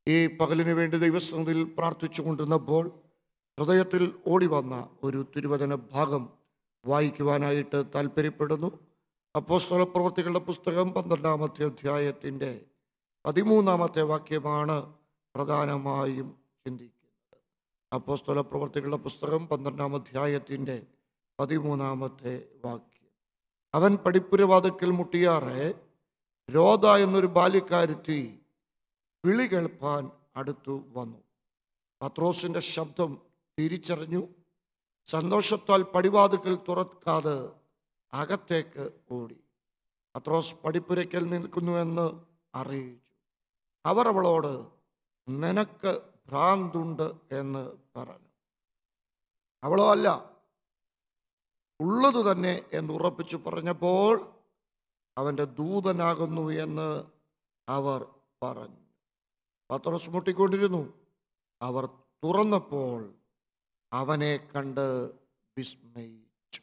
ഈ പകലിന് വേണ്ടി ദൈവസന്നിധിയിൽ പ്രാർത്ഥിച്ചു കൊണ്ടിരുന്നപ്പോൾ ഹൃദയത്തിൽ ഓടി വന്ന ഒരു തിരുവചന ഭാഗം വായിക്കുവാനായിട്ട് താല്പര്യപ്പെടുന്നു. അപ്പോസ്തല പ്രവൃത്തികളുടെ പുസ്തകം 12-ാമത്തെ അധ്യായത്തിൻ്റെ 13-ാമത്തെ വാക്യമാണ് പ്രധാനമായും ചിന്തിക്കുന്നത്. അപ്പോസ്തല പ്രവൃത്തികളുടെ പുസ്തകം 12-ാം അധ്യായത്തിൻ്റെ 13-ാമത്തെ വാക്യം. അവൻ പടിപ്പുരവാതിൽക്കൽ മുട്ടിയാറെ രോധ എന്നൊരു ബാല്യക്കാരത്തി വിളി കേൾപ്പാൻ അടുത്തു വന്നു. പത്രോസിൻ്റെ ശബ്ദം തിരിച്ചറിഞ്ഞു. സന്തോഷത്താൽ പടിവാതിൽക്കൽ തുറക്കാതെ അകത്തേക്ക് ഓടി. പത്രോസ് പടിപ്പുരയ്ക്കൽ നിൽക്കുന്നുവെന്ന് അറിയിച്ചു. അവർ അവളോട് നിനക്ക് ഭ്രാന്തുണ്ട് എന്ന് പറഞ്ഞു. അവളോ അല്ല, ഉള്ളത് തന്നെ എന്ന് ഉറപ്പിച്ചു പറഞ്ഞപ്പോൾ അവൻ്റെ ദൂതനാകുന്നു എന്ന് അവർ പറഞ്ഞു. പത്രോസ് മുട്ടിക്കൊണ്ടിരുന്നു. അവർ തുറന്നപ്പോൾ അവനെ കണ്ട് വിസ്മയിച്ചു.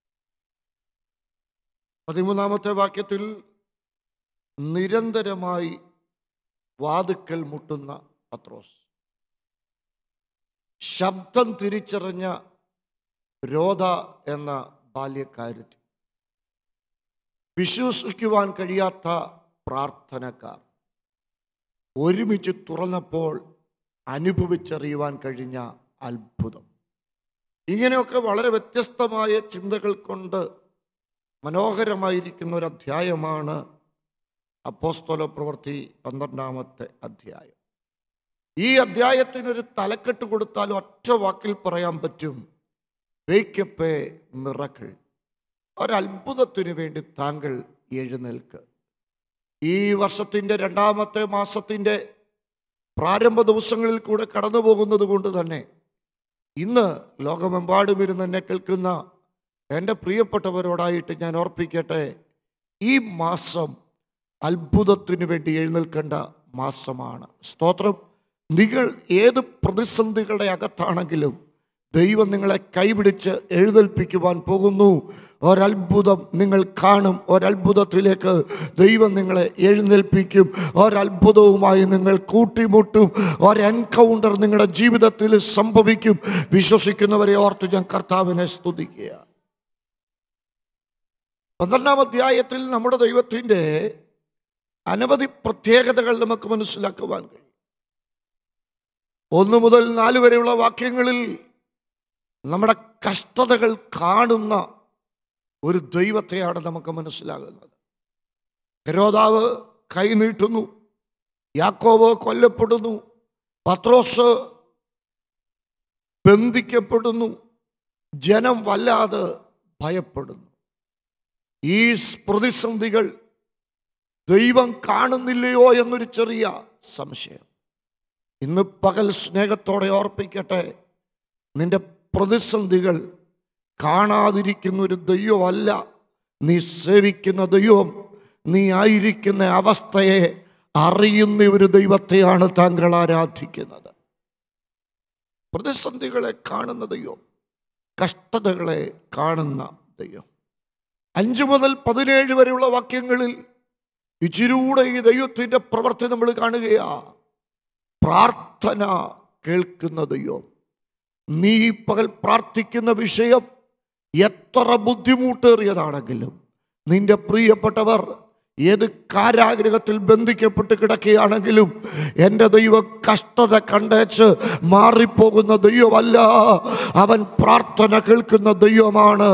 13-ാമത്തെ വാക്യത്തിൽ നിരന്തരമായി വാതിൽക്കൽ മുട്ടുന്ന പത്രോസ്, ശബ്ദം തിരിച്ചറിഞ്ഞ രോധ എന്ന ബാല്യക്കാരത്തി, വിശ്വസിക്കുവാൻ കഴിയാത്ത പ്രാർത്ഥനക്കാർ ഒരുമിച്ച് തുറന്നപ്പോൾ അനുഭവിച്ചറിയുവാൻ കഴിഞ്ഞ അത്ഭുതം. ഇങ്ങനെയൊക്കെ വളരെ വ്യത്യസ്തമായ ചിന്തകൾ കൊണ്ട് മനോഹരമായിരിക്കുന്ന ഒരു അധ്യായമാണ് അപ്പോസ്തല പ്രവൃത്തി 12-ാമത്തെ അധ്യായം. ഈ അധ്യായത്തിനൊരു തലക്കെട്ട് കൊടുത്താൽ ഒറ്റ വാക്കിൽ പറയാൻ പറ്റും: വേക്ക് അപ്പ് എ മിറക്കിൾ. ഒരത്ഭുതത്തിന് വേണ്ടി താങ്കൾ എഴുന്നേൽക്ക്. ഈ വർഷത്തിൻ്റെ 2-ാമത്തെ മാസത്തിൻ്റെ പ്രാരംഭ ദിവസങ്ങളിൽ കൂടെ കടന്നു പോകുന്നത് കൊണ്ട് തന്നെ ഇന്ന് ലോകമെമ്പാടും ഇരുന്ന് എന്നെ കേൾക്കുന്ന എൻ്റെ പ്രിയപ്പെട്ടവരോടായിട്ട് ഞാൻ ഓർപ്പിക്കട്ടെ, ഈ മാസം അത്ഭുതത്തിന് വേണ്ടി എഴുന്നേൽക്കേണ്ട മാസമാണ്. സ്തോത്രം. നിങ്ങൾ ഏത് പ്രതിസന്ധികളുടെ അകത്താണെങ്കിലും ദൈവം നിങ്ങളെ കൈപിടിച്ച് എഴുന്നേൽപ്പിക്കുവാൻ പോകുന്നു. ഒരത്ഭുതം നിങ്ങൾ കാണും. ഒരത്ഭുതത്തിലേക്ക് ദൈവം നിങ്ങളെ എഴുന്നേൽപ്പിക്കും. ഒരത്ഭുതവുമായി നിങ്ങൾ കൂട്ടിമുട്ടും. ഒരെൻകൗണ്ടർ നിങ്ങളുടെ ജീവിതത്തിൽ സംഭവിക്കും. വിശ്വസിക്കുന്നവരെ ഓർത്ത് ഞാൻ കർത്താവിനെ സ്തുതിക്കുക. 12-ാം അധ്യായത്തിൽ നമ്മുടെ ദൈവത്തിൻ്റെ അനവധി പ്രത്യേകതകൾ നമുക്ക് മനസ്സിലാക്കുവാൻ കഴിയും. 1 മുതൽ 4 വരെയുള്ള വാക്യങ്ങളിൽ നമ്മുടെ കഷ്ടതകൾ കാണുന്ന ഒരു ദൈവത്തെയാണ് നമുക്ക് മനസ്സിലാകുന്നത്. ഹെരോദാവ് കൈനീട്ടുന്നു, യാക്കോബ് കൊല്ലപ്പെടുന്നു, പത്രോസ് ബന്ധിക്കപ്പെടുന്നു, ജനം വല്ലാതെ ഭയപ്പെടുന്നു. ഈ പ്രതിസന്ധികൾ ദൈവം കാണുന്നില്ലയോ എന്നൊരു ചെറിയ സംശയം. ഇന്ന് പകൽ സ്നേഹത്തോടെ ഓർപ്പിക്കട്ടെ, നിന്റെ പ്രതിസന്ധികൾ കാണാതിരിക്കുന്ന ഒരു ദൈവമല്ല നീ സേവിക്കുന്ന ദൈവം. നീ ആയിരിക്കുന്ന അവസ്ഥയെ അറിയുന്ന ഒരു ദൈവത്തെയാണ് താങ്കൾ ആരാധിക്കുന്നത്. പ്രതിസന്ധികളെ കാണുന്ന ദൈവം, കഷ്ടതകളെ കാണുന്ന ദൈവം. 5 മുതൽ 17 വരെയുള്ള വാക്യങ്ങളിൽ ഇച്ചിരൂടെ ഈ ദൈവത്തിൻ്റെ പ്രവൃത്തി നമ്മൾ കാണുകയാ. പ്രാർത്ഥന കേൾക്കുന്ന ദൈവം. നീ പകൽ പ്രാർത്ഥിക്കുന്ന വിഷയം എത്ര ബുദ്ധിമുട്ടേറിയതാണെങ്കിലും, നിന്റെ പ്രിയപ്പെട്ടവർ ഏത് കാരാഗ്രഹത്തിൽ ബന്ധിക്കപ്പെട്ട് കിടക്കുകയാണെങ്കിലും, എൻ്റെ ദൈവം കഷ്ടത കണ്ടേച്ച് മാറിപ്പോകുന്ന ദൈവമല്ല, അവൻ പ്രാർത്ഥന കേൾക്കുന്ന ദൈവമാണ്.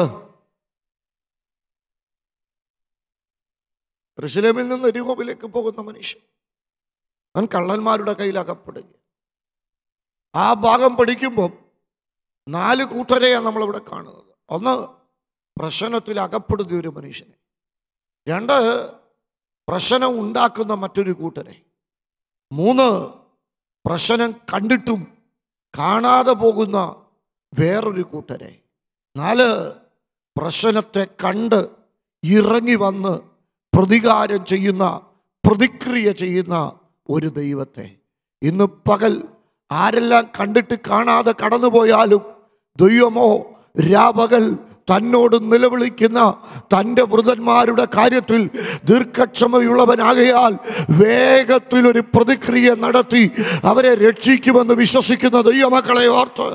യെരൂശലേമിൽ നിന്ന് യെരിഹോവിലേക്ക് പോകുന്ന മനുഷ്യൻ, അവൻ കള്ളന്മാരുടെ കയ്യിൽ അകപ്പെടുക. ആ ഭാഗം പഠിക്കുമ്പോൾ 4 കൂട്ടരെയാണ് നമ്മളിവിടെ കാണുന്നത്. 1, പ്രശ്നത്തിൽ അകപ്പെടുന്ന ഒരു മനുഷ്യനെ. 2, പ്രശ്നം ഉണ്ടാക്കുന്ന മറ്റൊരു കൂട്ടരെ. 3, പ്രശ്നം കണ്ടിട്ടും കാണാതെ പോകുന്ന വേറൊരു കൂട്ടരെ. 4, പ്രശ്നത്തെ കണ്ട് ഇറങ്ങി വന്ന് പ്രതികാരം ചെയ്യുന്ന, പ്രതിക്രിയ ചെയ്യുന്ന ഒരു ദൈവത്തെ. ഇന്ന് പകൽ ആരെല്ലാം കണ്ടിട്ട് കാണാതെ കടന്നുപോയാലും ദൈവമോ രാപകൽ തന്നോട് നിലവിളിക്കുന്ന തൻ്റെ വൃതന്മാരുടെ കാര്യത്തിൽ ദീർഘക്ഷമയുള്ളവനാകയാൽ വേഗത്തിൽ ഒരു പ്രതിക്രിയ നടത്തി അവരെ രക്ഷിക്കുമെന്ന് വിശ്വസിക്കുന്ന ദൈവമക്കളെ ഓർത്ത്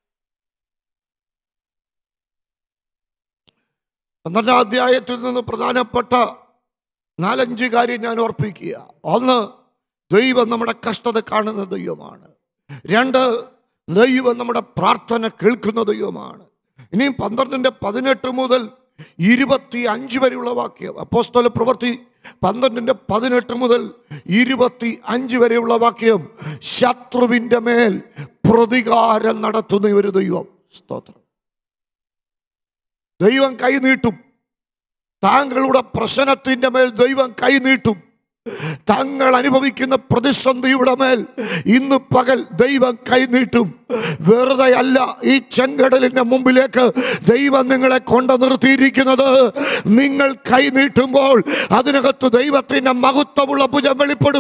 12 അധ്യായത്തിൽ നിന്ന് പ്രധാനപ്പെട്ട 4-5 കാര്യം ഞാൻ ഓർപ്പിക്കുക. 1, ദൈവം നമ്മുടെ കഷ്ടത കാണുന്ന ദൈവമാണ്. 2, ദൈവം നമ്മുടെ പ്രാർത്ഥന കേൾക്കുന്ന ദൈവമാണ്. ഇനിയും 12:18 മുതൽ 25 വരെയുള്ള വാക്യം, അപ്പോസ്തല പ്രവൃത്തി 12:18 മുതൽ 25 വരെയുള്ള വാക്യം, ശത്രുവിൻ്റെ മേൽ പ്രതികാരം നടത്തുന്ന ഒരു ദൈവം. സ്തോത്രം. ദൈവം കൈനീട്ടും. താങ്കളുടെ പ്രശ്നത്തിൻ്റെ മേൽ ദൈവം കൈനീട്ടും. താങ്കൾ അനുഭവിക്കുന്ന പ്രതിസന്ധിയുടെ മേൽ ഇന്ന് പകൽ ദൈവം കൈനീട്ടും. വെറുതെ അല്ല ഈ ചെങ്കടലിന്റെ മുമ്പിലേക്ക് ദൈവം നിങ്ങളെ കൊണ്ട് നിർത്തിയിരിക്കുന്നത്. നിങ്ങൾ കൈനീട്ടുമ്പോൾ അതിനകത്ത് ദൈവത്തിന്റെ മഹത്വമുള്ള ഭുജം വെളിപ്പെടും.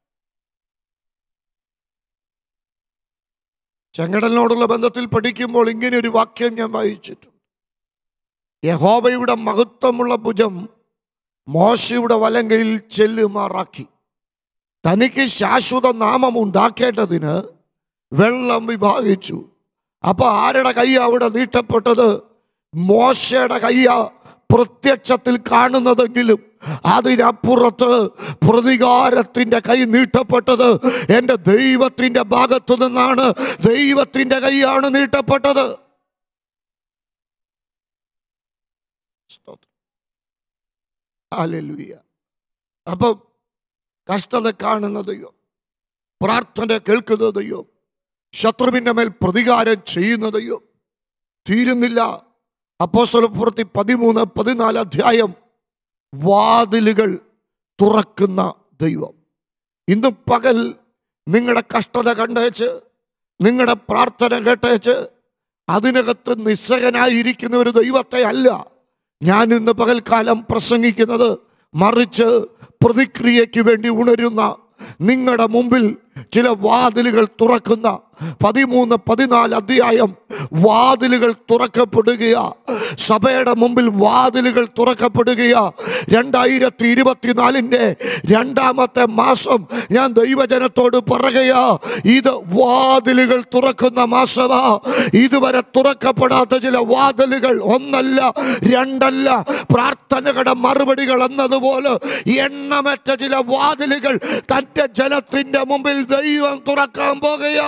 ചെങ്കടലിനോടുള്ള ബന്ധത്തിൽ പഠിക്കുമ്പോൾ ഇങ്ങനെ ഒരു വാക്യം ഞാൻ വായിച്ചിട്ടുണ്ട്. യഹോവയുടെ മഹത്വമുള്ള ഭുജം മോശയുടെ വലങ്കയിൽ ചെല്ലുമാറാക്കി തനിക്ക് ശാശ്വത നാമം ഉണ്ടാക്കേണ്ടതിന് വെള്ളം വിഭാഗിച്ചു. അപ്പൊ ആരുടെ കൈ അവിടെ നീട്ടപ്പെട്ടത്? മോശയുടെ കയ്യ പ്രത്യക്ഷത്തിൽ കാണുന്നതെങ്കിലും അതിനപ്പുറത്ത് പ്രതികാരത്തിന്റെ കൈ നീട്ടപ്പെട്ടത് എൻ്റെ ദൈവത്തിന്റെ ഭാഗത്തു നിന്നാണ്. ദൈവത്തിന്റെ കൈയാണ് നീട്ടപ്പെട്ടത്. ഹല്ലേലൂയ. അപ്പം കഷ്ടത കാണുന്ന ദൈവം, പ്രാർത്ഥന കേൾക്കുന്ന ദൈവം, ശത്രുവിൻ്റെ മേൽ പ്രതികാരം ചെയ്യുന്ന ദൈവം. തീരുന്നില്ല. അപ്പോസ്തല പ്രവൃത്തി 13-14 അധ്യായം, വാതിലുകൾ തുറക്കുന്ന ദൈവം. ഇന്ന് പകൽ നിങ്ങളുടെ കഷ്ടത കണ്ടേച്ച്, നിങ്ങളുടെ പ്രാർത്ഥന കേട്ടേച്ച് അതിനകത്ത് നിസ്സഹനായിരിക്കുന്ന ഒരു ദൈവത്തെ അല്ല ഞാൻ ഇന്ന് പകൽക്കാലം പ്രസംഗിക്കുന്നത്. മറിച്ച് പ്രതിക്രിയയ്ക്ക് വേണ്ടി ഉണരുന്ന, നിങ്ങളുടെ മുമ്പിൽ ചില വാതിലുകൾ തുറക്കുന്ന 13-14 അധ്യായം വാതിലുകൾ തുറക്കപ്പെടുകയാ. സഭയുടെ മുമ്പിൽ വാതിലുകൾ തുറക്കപ്പെടുകയാ. 2024 രണ്ടാമത്തെ മാസം ഞാൻ ദൈവജനത്തോട് പറയുകയാ, ഇത് വാതിലുകൾ തുറക്കുന്ന മാസമാ. ഇതുവരെ തുറക്കപ്പെടാത്ത ചില വാതിലുകൾ, 1 2 പ്രാർത്ഥനകളുടെ മറുപടികൾ എന്നതുപോലെ എണ്ണമറ്റ ചില വാതിലുകൾ തന്റെ ജനത്തിന്റെ മുമ്പിൽ ദൈവം തുറക്കാൻ പോകുകയാ.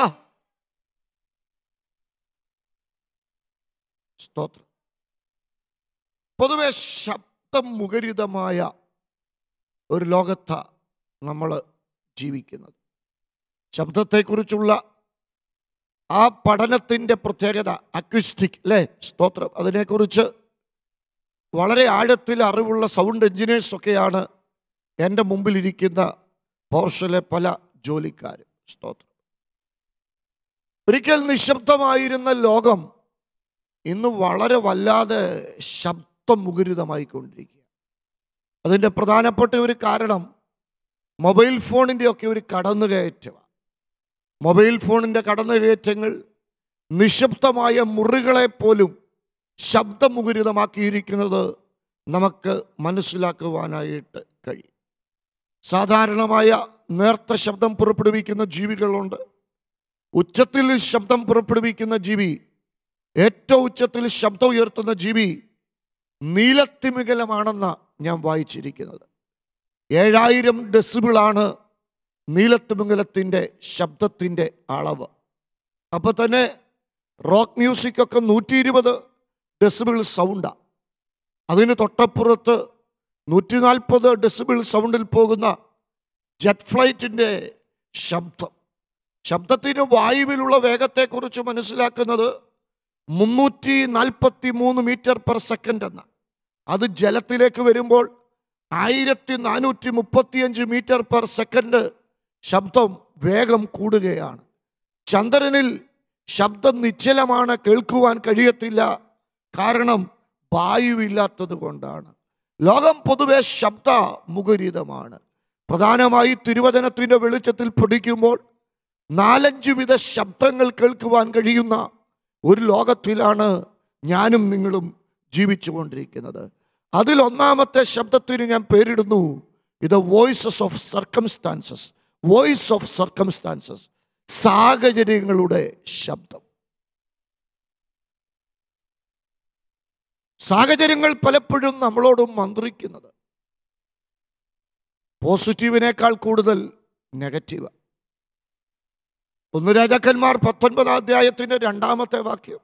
സ്തോത്രം. പൊതുവെ ശബ്ദം മുഖരിതമായ ഒരു ലോകത്താണ് നമ്മൾ ജീവിക്കുന്നത്. ശബ്ദത്തെക്കുറിച്ചുള്ള ആ പഠനത്തിൻ്റെ പ്രത്യേകത അക്വിസ്റ്റിക് അല്ലേ? സ്തോത്രം. അതിനെക്കുറിച്ച് വളരെ ആഴത്തിൽ അറിവുള്ള സൗണ്ട് എഞ്ചിനീയേഴ്സൊക്കെയാണ് എൻ്റെ മുമ്പിലിരിക്കുന്ന പോർഷനിലെ പല ജോലിക്കാരും. സ്തോത്രം. ഒരിക്കൽ നിശബ്ദമായിരുന്ന ലോകം ഇന്ന് വളരെ വല്ലാതെ ശബ്ദം മുഖരിതമായിക്കൊണ്ടിരിക്കുക. അതിൻ്റെ പ്രധാനപ്പെട്ട ഒരു കാരണം മൊബൈൽ ഫോണിൻ്റെ ഒക്കെ ഒരു കടന്നുകയറ്റമാണ്. മൊബൈൽ ഫോണിൻ്റെ കടന്നുകയറ്റങ്ങൾ നിശബ്ദമായ മുറികളെപ്പോലും ശബ്ദമുഖരിതമാക്കിയിരിക്കുന്നത് നമുക്ക് മനസ്സിലാക്കുവാനായിട്ട് കഴിയും. സാധാരണമായ നേർത്ത ശബ്ദം പുറപ്പെടുവിക്കുന്ന ജീവികളുണ്ട്. ഉച്ചത്തിൽ ശബ്ദം പുറപ്പെടുവിക്കുന്ന ജീവി, ഏറ്റവും ഉച്ചത്തിൽ ശബ്ദം ഉയർത്തുന്ന ജീവി നീലത്തിമിംഗലമാണെന്ന് ഞാൻ വായിച്ചിരിക്കുന്നത്. 7000 ഡെസിബിളാണ് നീലത്തിമിംഗലത്തിൻ്റെ ശബ്ദത്തിൻ്റെ അളവ്. അപ്പോൾ തന്നെ റോക്ക് മ്യൂസിക്കൊക്കെ 120 ഡെസിബിൾ സൗണ്ടാണ്. അതിന് തൊട്ടപ്പുറത്ത് 140 ഡെസിബിൾ സൗണ്ടിൽ പോകുന്ന ജെറ്റ് ഫ്ലൈറ്റിൻ്റെ ശബ്ദം. ശബ്ദത്തിന് വായുവിലുള്ള വേഗത്തെക്കുറിച്ച് മനസ്സിലാക്കുന്നത് 343 മീറ്റർ പെർ സെക്കൻഡ് എന്ന. അത് ജലത്തിലേക്ക് വരുമ്പോൾ 1435 മീറ്റർ പെർ സെക്കൻഡ് ശബ്ദം വേഗം കൂടുകയാണ്. ചന്ദ്രനിൽ ശബ്ദം നിശ്ചലമാണ്, കേൾക്കുവാൻ കഴിയത്തില്ല. കാരണം വായുവില്ലാത്തത് കൊണ്ടാണ്. ലോകം പൊതുവെ ശബ്ദ മുഖരിതമാണ്. പ്രധാനമായി തിരുവചനത്തിൻ്റെ വെളിച്ചത്തിൽ പഠിക്കുമ്പോൾ 4-5 വിധ ശബ്ദങ്ങൾ കേൾക്കുവാൻ കഴിയുന്ന ഒരു ലോകത്തിലാണ് ഞാനും നിങ്ങളും ജീവിച്ചുകൊണ്ടിരിക്കുന്നത്. അതിലൊന്നാമത്തെ ശബ്ദത്തിന് ഞാൻ പേരിടുന്നു ഇത് voices of circumstances. Voice of circumstances, സാഹചര്യങ്ങളുടെ ശബ്ദം. സാഹചര്യങ്ങൾ പലപ്പോഴും നമ്മളോടും മന്ത്രിക്കുന്നത് പോസിറ്റീവിനേക്കാൾ കൂടുതൽ നെഗറ്റീവ്. 1 രാജാക്കന്മാർ 19 അധ്യായത്തിന്റെ 2-ാമത്തെ വാക്യം.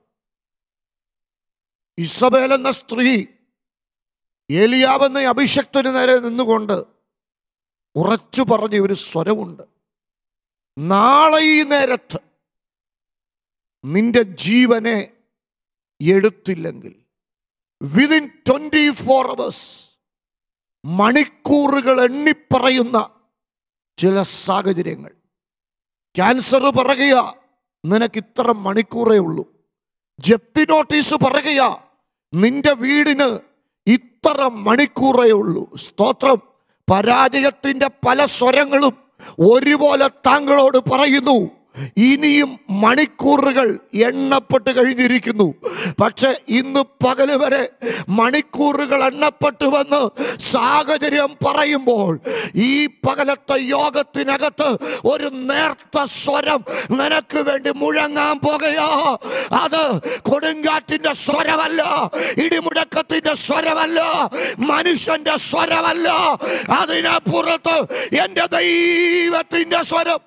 ഇസബേൽ എന്ന സ്ത്രീ ഏലിയാവെന്ന അഭിഷക്തന് നേരെ നിന്നുകൊണ്ട് ഉറച്ചു പറഞ്ഞ ഒരു സ്വരമുണ്ട്. നാളെ ഈ നേരത്ത് നിന്റെ ജീവനെ എടുത്തില്ലെങ്കിൽ വിതിൻ 24 hours, മണിക്കൂറുകൾ എണ്ണിപ്പറയുന്ന ചില സാഹചര്യങ്ങൾ. ക്യാൻസർ പറയുക നിനക്ക് ഇത്ര മണിക്കൂറേ ഉള്ളൂ. ജപ്തി നോട്ടീസ് പറയുക നിന്റെ വീടിന് ഇത്ര മണിക്കൂറേ ഉള്ളൂ. സ്തോത്രം. പരാജയത്തിന്റെ പല സ്വരങ്ങളും ഒരുപോലെ താങ്കളോട് പറയുന്നു, ഇനിയും മണിക്കൂറുകൾ എണ്ണപ്പെട്ട് കഴിഞ്ഞിരിക്കുന്നു. പക്ഷെ ഇന്ന് പകല് വരെ മണിക്കൂറുകൾ എണ്ണപ്പെട്ടുവെന്ന് സാഹചര്യം പറയുമ്പോൾ ഈ പകലത്തെ യോഗത്തിനകത്ത് ഒരു നേർത്ത സ്വരം നിനക്ക് വേണ്ടി മുഴങ്ങാൻ പോകുകയാ. അത് കൊടുങ്കാറ്റിന്റെ സ്വരമല്ല, ഇടിമുഴക്കത്തിന്റെ സ്വരമല്ല, മനുഷ്യന്റെ സ്വരമല്ല. അതിനപ്പുറത്ത് എൻ്റെ ദൈവത്തിന്റെ സ്വരം.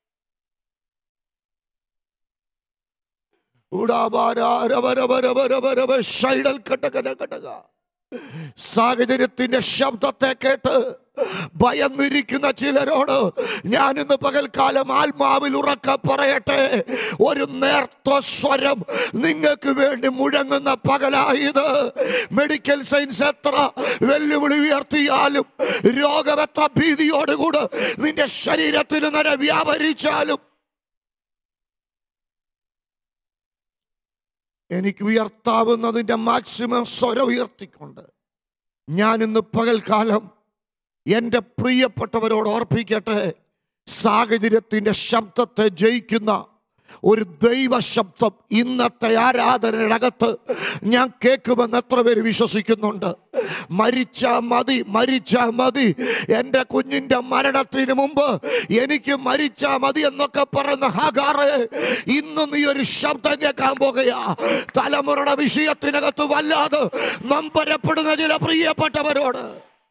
സാഹചര്യത്തിന്റെ ശബ്ദത്തെ കേട്ട് ഭയന്നിരിക്കുന്ന ചിലരോട് ഞാൻ ഇന്ന് പകൽക്കാലം ആത്മാവിൽ ഉറക്കെ പറയട്ടെ, ഒരു നേർത്ത സ്വരം നിങ്ങൾക്ക് വേണ്ടി മുഴങ്ങുന്ന പകലായത്. മെഡിക്കൽ സയൻസ് എത്ര വെല്ലുവിളി ഉയർത്തിയാലും, രോഗം എത്ര ഭീതിയോടുകൂടെ നിന്റെ ശരീരത്തിൽ നിന്നെ വ്യാപരിച്ചാലും, എനിക്ക് ഉയർത്താവുന്നതിൻ്റെ മാക്സിമം സ്വരം ഉയർത്തിക്കൊണ്ട് ഞാൻ ഇന്ന് പകൽക്കാലം എൻ്റെ പ്രിയപ്പെട്ടവരോട് ഓർപ്പിക്കട്ടെ, സാഹചര്യത്തിൻ്റെ ശബ്ദത്തെ ജയിക്കുന്ന ഒരു ദൈവ ശബ്ദം ഇന്നത്തെ ആരാധനയകത്ത് ഞാൻ കേൾക്കുമെന്ന് എത്ര പേര് വിശ്വസിക്കുന്നുണ്ട്? മരിച്ചാ മതി, മരിച്ചാ മതി, എൻ്റെ കുഞ്ഞിൻ്റെ മരണത്തിന് മുമ്പ് എനിക്ക് മരിച്ചാ മതി എന്നൊക്കെ പറയുന്ന ഹാഗാറെ, ഇന്ന് നീ ഒരു ശബ്ദം കേൾക്കാൻ പോകുകയാ. തലമുറയുടെ വിഷയത്തിനകത്ത് വല്ലാതെ നമ്പരപ്പെടുന്ന ചില പ്രിയപ്പെട്ടവരോട്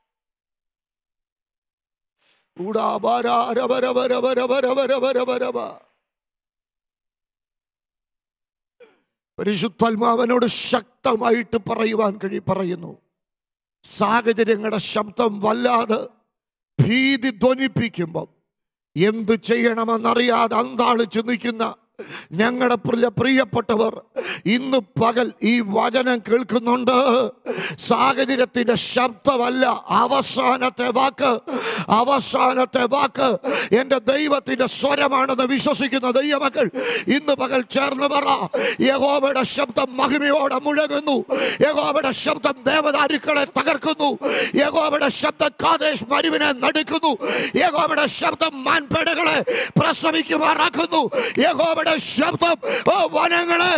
പരിശുദ്ധാത്മാവിനോട് ശക്തമായിട്ട് പറയുവാൻ പറയുന്നു. സാഹചര്യങ്ങളുടെ ശബ്ദം വല്ലാതെ ഭീതി ധ്വനിപ്പിക്കുമ്പം എന്തു ചെയ്യണമെന്നറിയാതെ അന്താളിച്ച് നിൽക്കുന്ന ഞങ്ങളുടെ പ്രിയപ്പെട്ടവർ ഇന്ന് പകൽ ഈ വചനം കേൾക്കുന്നുണ്ട്. സാഹചര്യത്തിന്റെ ശബ്ദമല്ല അവസാനത്തെ വാക്ക്. അവസാനത്തെ വാക്ക് എൻ്റെ ദൈവത്തിന്റെ സ്വരമാണെന്ന് വിശ്വസിക്കുന്ന ദൈവമക്കൾ ഇന്ന് പകൽ ചേർന്ന് പറ, യഹോവയുടെ ശബ്ദം മഹിമയോടെ മുഴങ്ങുന്നു. യഹോവയുടെ ശബ്ദം ദേവദാരുക്കളെ തകർക്കുന്നു. യഹോവയുടെ ശബ്ദം കാദേശ് മരുവിനെ നടുക്കുന്നു. യഹോവയുടെ ശബ്ദം മാൻപേടകളെ പ്രസവിക്കുമാറാക്കുന്നു. യഹോവയുടെ ശബ്ദം വനങ്ങളെ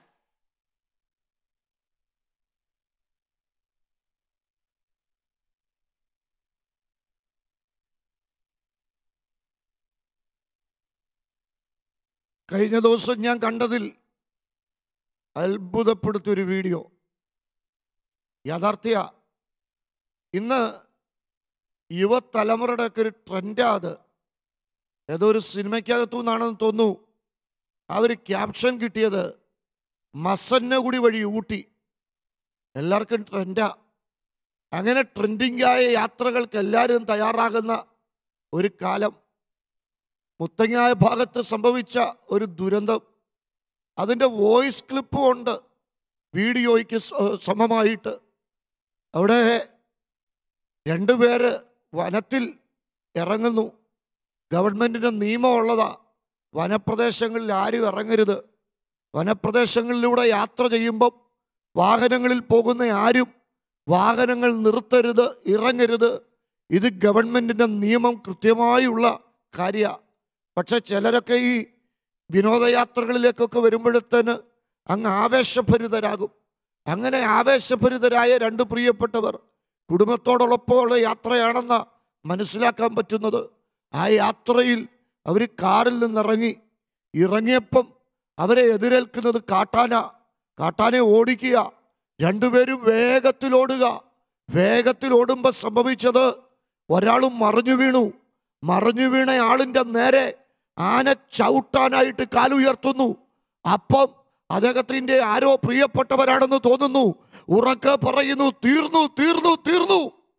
കഴിഞ്ഞ ദിവസം ഞാൻ കണ്ടതിൽ അത്ഭുതപ്പെടുത്തിയൊരു വീഡിയോ യാഥാർത്ഥ്യ. ഇന്ന് യുവതലമുറയുടെ ഒക്കെ ഒരു ട്രെൻഡാ അത്. ഏതോ ഒരു സിനിമയ്ക്കകത്തു നിന്നാണെന്ന് തോന്നുന്നു അവർ ക്യാപ്ഷൻ കിട്ടിയത് മസന്നഗുടി വഴി ഊട്ടി. എല്ലാവർക്കും ട്രെൻഡാ. അങ്ങനെ ട്രെൻഡിങ്ങായ യാത്രകൾക്ക് എല്ലാവരും തയ്യാറാകുന്ന ഒരു കാലം. മുത്തങ്ങായ ഭാഗത്ത് സംഭവിച്ച ഒരു ദുരന്തം, അതിൻ്റെ വോയിസ് ക്ലിപ്പും ഉണ്ട് വീഡിയോയ്ക്ക് സമമായിട്ട്. അവിടെ 2 പേര് വനത്തിൽ ഇറങ്ങുന്നു. ഗവൺമെൻറ്റിൻ്റെ നിയമമുള്ളതാ, വനപ്രദേശങ്ങളിൽ ആരും ഇറങ്ങരുത്. വനപ്രദേശങ്ങളിലൂടെ യാത്ര ചെയ്യുമ്പം വാഹനങ്ങളിൽ പോകുന്ന ആരും വാഹനങ്ങൾ നിർത്തരുത്, ഇറങ്ങരുത്. ഇത് ഗവൺമെൻറ്റിൻ്റെ നിയമം കൃത്യമായുള്ള കാര്യമാണ്. പക്ഷെ ചിലരൊക്കെ ഈ വിനോദയാത്രകളിലേക്കൊക്കെ വരുമ്പോഴത്തേന് അങ്ങ് ആവേശഭരിതരാകും. അങ്ങനെ ആവേശഭരിതരായ രണ്ട് പ്രിയപ്പെട്ടവർ കുടുംബത്തോടൊപ്പമുള്ള യാത്രയാണെന്ന് മനസ്സിലാക്കാൻ പറ്റുന്നത്. ആ യാത്രയിൽ അവർ കാറിൽ ഇറങ്ങിയപ്പം അവരെ എതിരേൽക്കുന്നത് കാട്ടാനെ ഓടിക്കുക. രണ്ടുപേരും വേഗത്തിൽ ഓടുമ്പോൾ സംഭവിച്ചത്, ഒരാളും മറിഞ്ഞു വീണ ആളിൻ്റെ നേരെ ആന ചവിട്ടാനായിട്ട് കാലുയർത്തുന്നു. അപ്പം അദ്ദേഹത്തിൻ്റെ ആരോ പ്രിയപ്പെട്ടവരാണെന്ന് തോന്നുന്നു. ഉറക്കെ പറയുന്നു, തീർന്നു.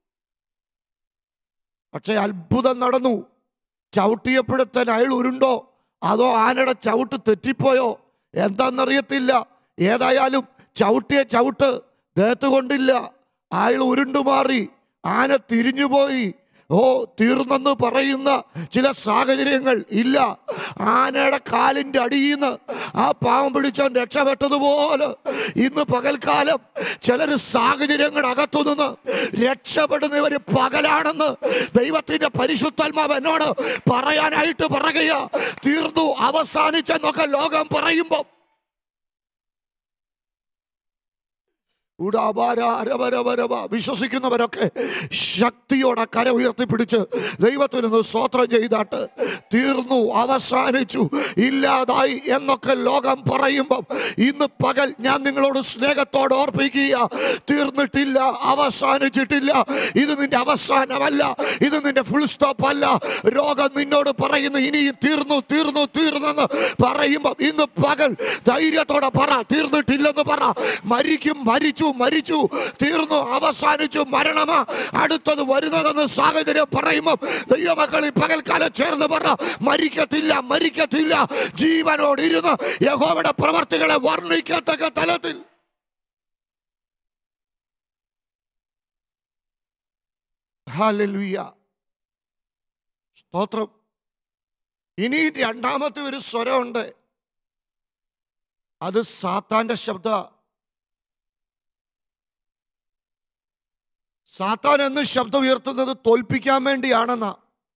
പക്ഷെ അത്ഭുതം നടന്നു. ചവിട്ടിയപ്പോഴത്തേന് അയാൾ ഉരുണ്ടോ അതോ ആനയുടെ ചവിട്ട് തെറ്റിപ്പോയോ എന്താണെന്നറിയത്തില്ല. ഏതായാലും ചവിട്ടിയ ചവിട്ട് ദേഹത്ത് കൊണ്ടില്ല. അയാൾ ഉരുണ്ടുമാറി. ആന തിരിഞ്ഞുപോയി. തീർന്നെന്ന് പറയുന്ന ചില സാഹചര്യങ്ങൾ ഇല്ല. ആനയുടെ കാലിൻ്റെ അടിയിൽ നിന്ന് ആ പാവം പിടിച്ചവൻ രക്ഷപ്പെട്ടതുപോലെ ഇന്ന് പകൽക്കാലം ചിലർ സാഹചര്യങ്ങളുടെ അകത്തുനിന്ന് രക്ഷപ്പെടുന്നവർ പകലാണെന്ന് ദൈവത്തിന്റെ പരിശുദ്ധാത്മാവ് എന്നോട് പറയാനായിട്ട് പറയുക. തീർന്നു, അവസാനിച്ചെന്നൊക്കെ ലോകം പറയുമ്പോൾ വിശ്വസിക്കുന്നവരൊക്കെ ശക്തിയോടെ കര ഉയർത്തിപ്പിടിച്ച് ദൈവത്തിൽ നിന്ന് സ്തോത്രം ചെയ്താട്ട് തീർന്നു, അവസാനിച്ചു, ഇല്ലാതായി എന്നൊക്കെ ലോകം പറയുമ്പം ഇന്ന് പകൽ ഞാൻ നിങ്ങളോട് സ്നേഹത്തോടെ ഓർപ്പിക്കുക, തീർന്നിട്ടില്ല, അവസാനിച്ചിട്ടില്ല. ഇത് നിന്റെ അവസാനമല്ല, ഇത് നിന്റെ ഫുൾ സ്റ്റോപ്പ് അല്ല. രോഗം നിന്നോട് പറയുന്നു ഇനിയും തീർന്നെന്ന് പറയുമ്പം ഇന്ന് പകൽ ധൈര്യത്തോടെ പറ, തീർന്നിട്ടില്ലെന്ന് പറ. മരിച്ചു, തീർന്നു, അവസാനിച്ചു, മരണമാ അടുത്തത് വരുന്നതെന്ന് സാഹചര്യം പറയുമ്പോൾ ദൈവമക്കൾ പകൽക്കാലം ചേർന്ന് പറ, മരിക്കത്തില്ല. ജീവനോടിരുന്ന് യഹോവയുടെ പ്രവർത്തികളെ വർണ്ണിക്കത്തക്ക തലത്തിൽ ഹല്ലേലൂയ, സ്തോത്രം. ഇനി രണ്ടാമത്തെ ഒരു സ്വരമുണ്ട്. അത് സാത്താന്റെ ശബ്ദ. സാത്താൻ എന്ന് ശബ്ദം ഉയർത്തുന്നത് തോൽപ്പിക്കാൻ വേണ്ടിയാണെന്ന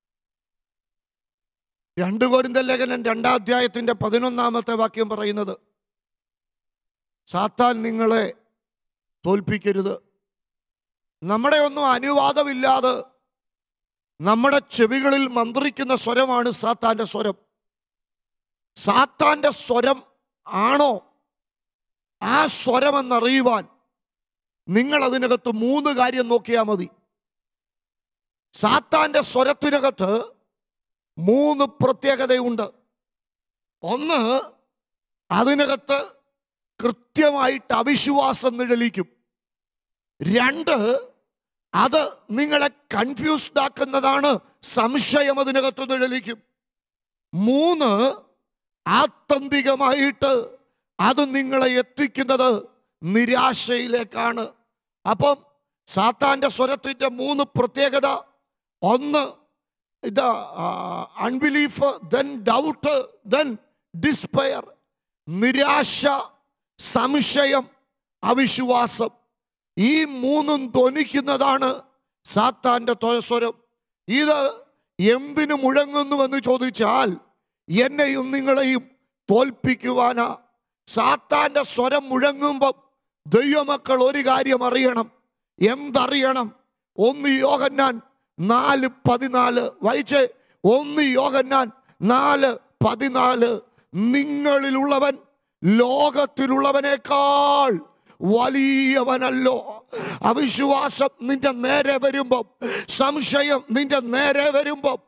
2 കൊരിന്ത്യർ ലേഖനം 2-ാം അധ്യായത്തിന്റെ 11-ാമത്തെ വാക്യം പറയുന്നത്. സാത്താൻ നിങ്ങളെ തോൽപ്പിക്കരുത്. നമ്മുടെ ഒന്നും അനുവാദമില്ലാതെ നമ്മുടെ ചെവികളിൽ മന്ത്രിക്കുന്ന സ്വരമാണ് സാത്താന്റെ സ്വരം. സാത്താന്റെ സ്വരം ആണോ ആ സ്വരമെന്നറിയുവാൻ നിങ്ങൾ അതിനകത്ത് 3 കാര്യം നോക്കിയാൽ മതി. സാത്താന്റെ സ്വരത്തിനകത്ത് 3 പ്രത്യേകതയുണ്ട്. ഒന്ന്, അതിനകത്ത് കൃത്യമായിട്ട് അവിശ്വാസം നിഴലിക്കും. 2, അത് നിങ്ങളെ കൺഫ്യൂസ്ഡ് ആക്കുന്നതാണ്, സംശയം അതിനകത്ത് നിഴലിക്കും. 3, ആത്യന്തികമായിട്ട് അത് നിങ്ങളെ എത്തിക്കുന്നത് നിരാശയിലേക്കാണ്. അപ്പം സാത്താന്റെ സ്വരത്തിന്റെ 3 പ്രത്യേകത. ഒന്ന്, ഇത് unbelief, then doubt, then despair. നിരാശ, സംശയം, അവിശ്വാസം. ഈ 3ഉം ധ്വനിക്കുന്നതാണ് സാത്താന്റെ സ്വരം. ഇത് എന്തിനു മുഴങ്ങുന്നുവെന്ന് ചോദിച്ചാൽ എന്നെയും നിങ്ങളെയും തോൽപ്പിക്കുവാനാ. സാത്താന്റെ സ്വരം മുഴങ്ങുമ്പം ദൈവമക്കൾ ഒരു കാര്യം അറിയണം. എന്തറിയണം? 1 യോഹന്നാൻ 4:14 വായിച്ചേ. 1 യോഹന്നാൻ 4:14. നിങ്ങളിലുള്ളവൻ ലോകത്തിലുള്ളവനേക്കാൾ വലിയവനല്ലോ. അവിശ്വാസം നിന്റെ നേരെ വരുമ്പം, സംശയം നിന്റെ നേരെ വരുമ്പം,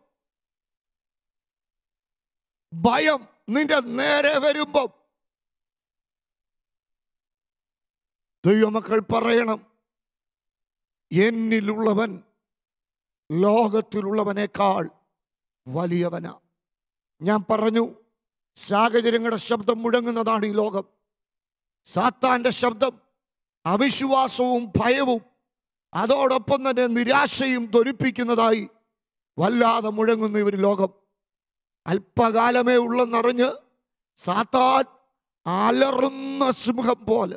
ഭയം നിന്റെ നേരെ വരുമ്പം ദൈവമക്കൾ പറയണം, എന്നിലുള്ളവൻ ലോകത്തിലുള്ളവനേക്കാൾ വലിയവനാ. ഞാൻ പറഞ്ഞു, സാഹചര്യങ്ങളുടെ ശബ്ദം മുഴങ്ങുന്നതാണ് ഈ ലോകം. സാത്താന്റെ ശബ്ദം അവിശ്വാസവും ഭയവും അതോടൊപ്പം തന്നെ നിരാശയും ധ്വനിപ്പിക്കുന്നതായി വല്ലാതെ മുഴങ്ങുന്ന ഒരു ലോകം. അല്പകാലമേ ഉള്ളെന്നറിഞ്ഞ് സാത്താൻ അലറുന്ന സിംഹം പോലെ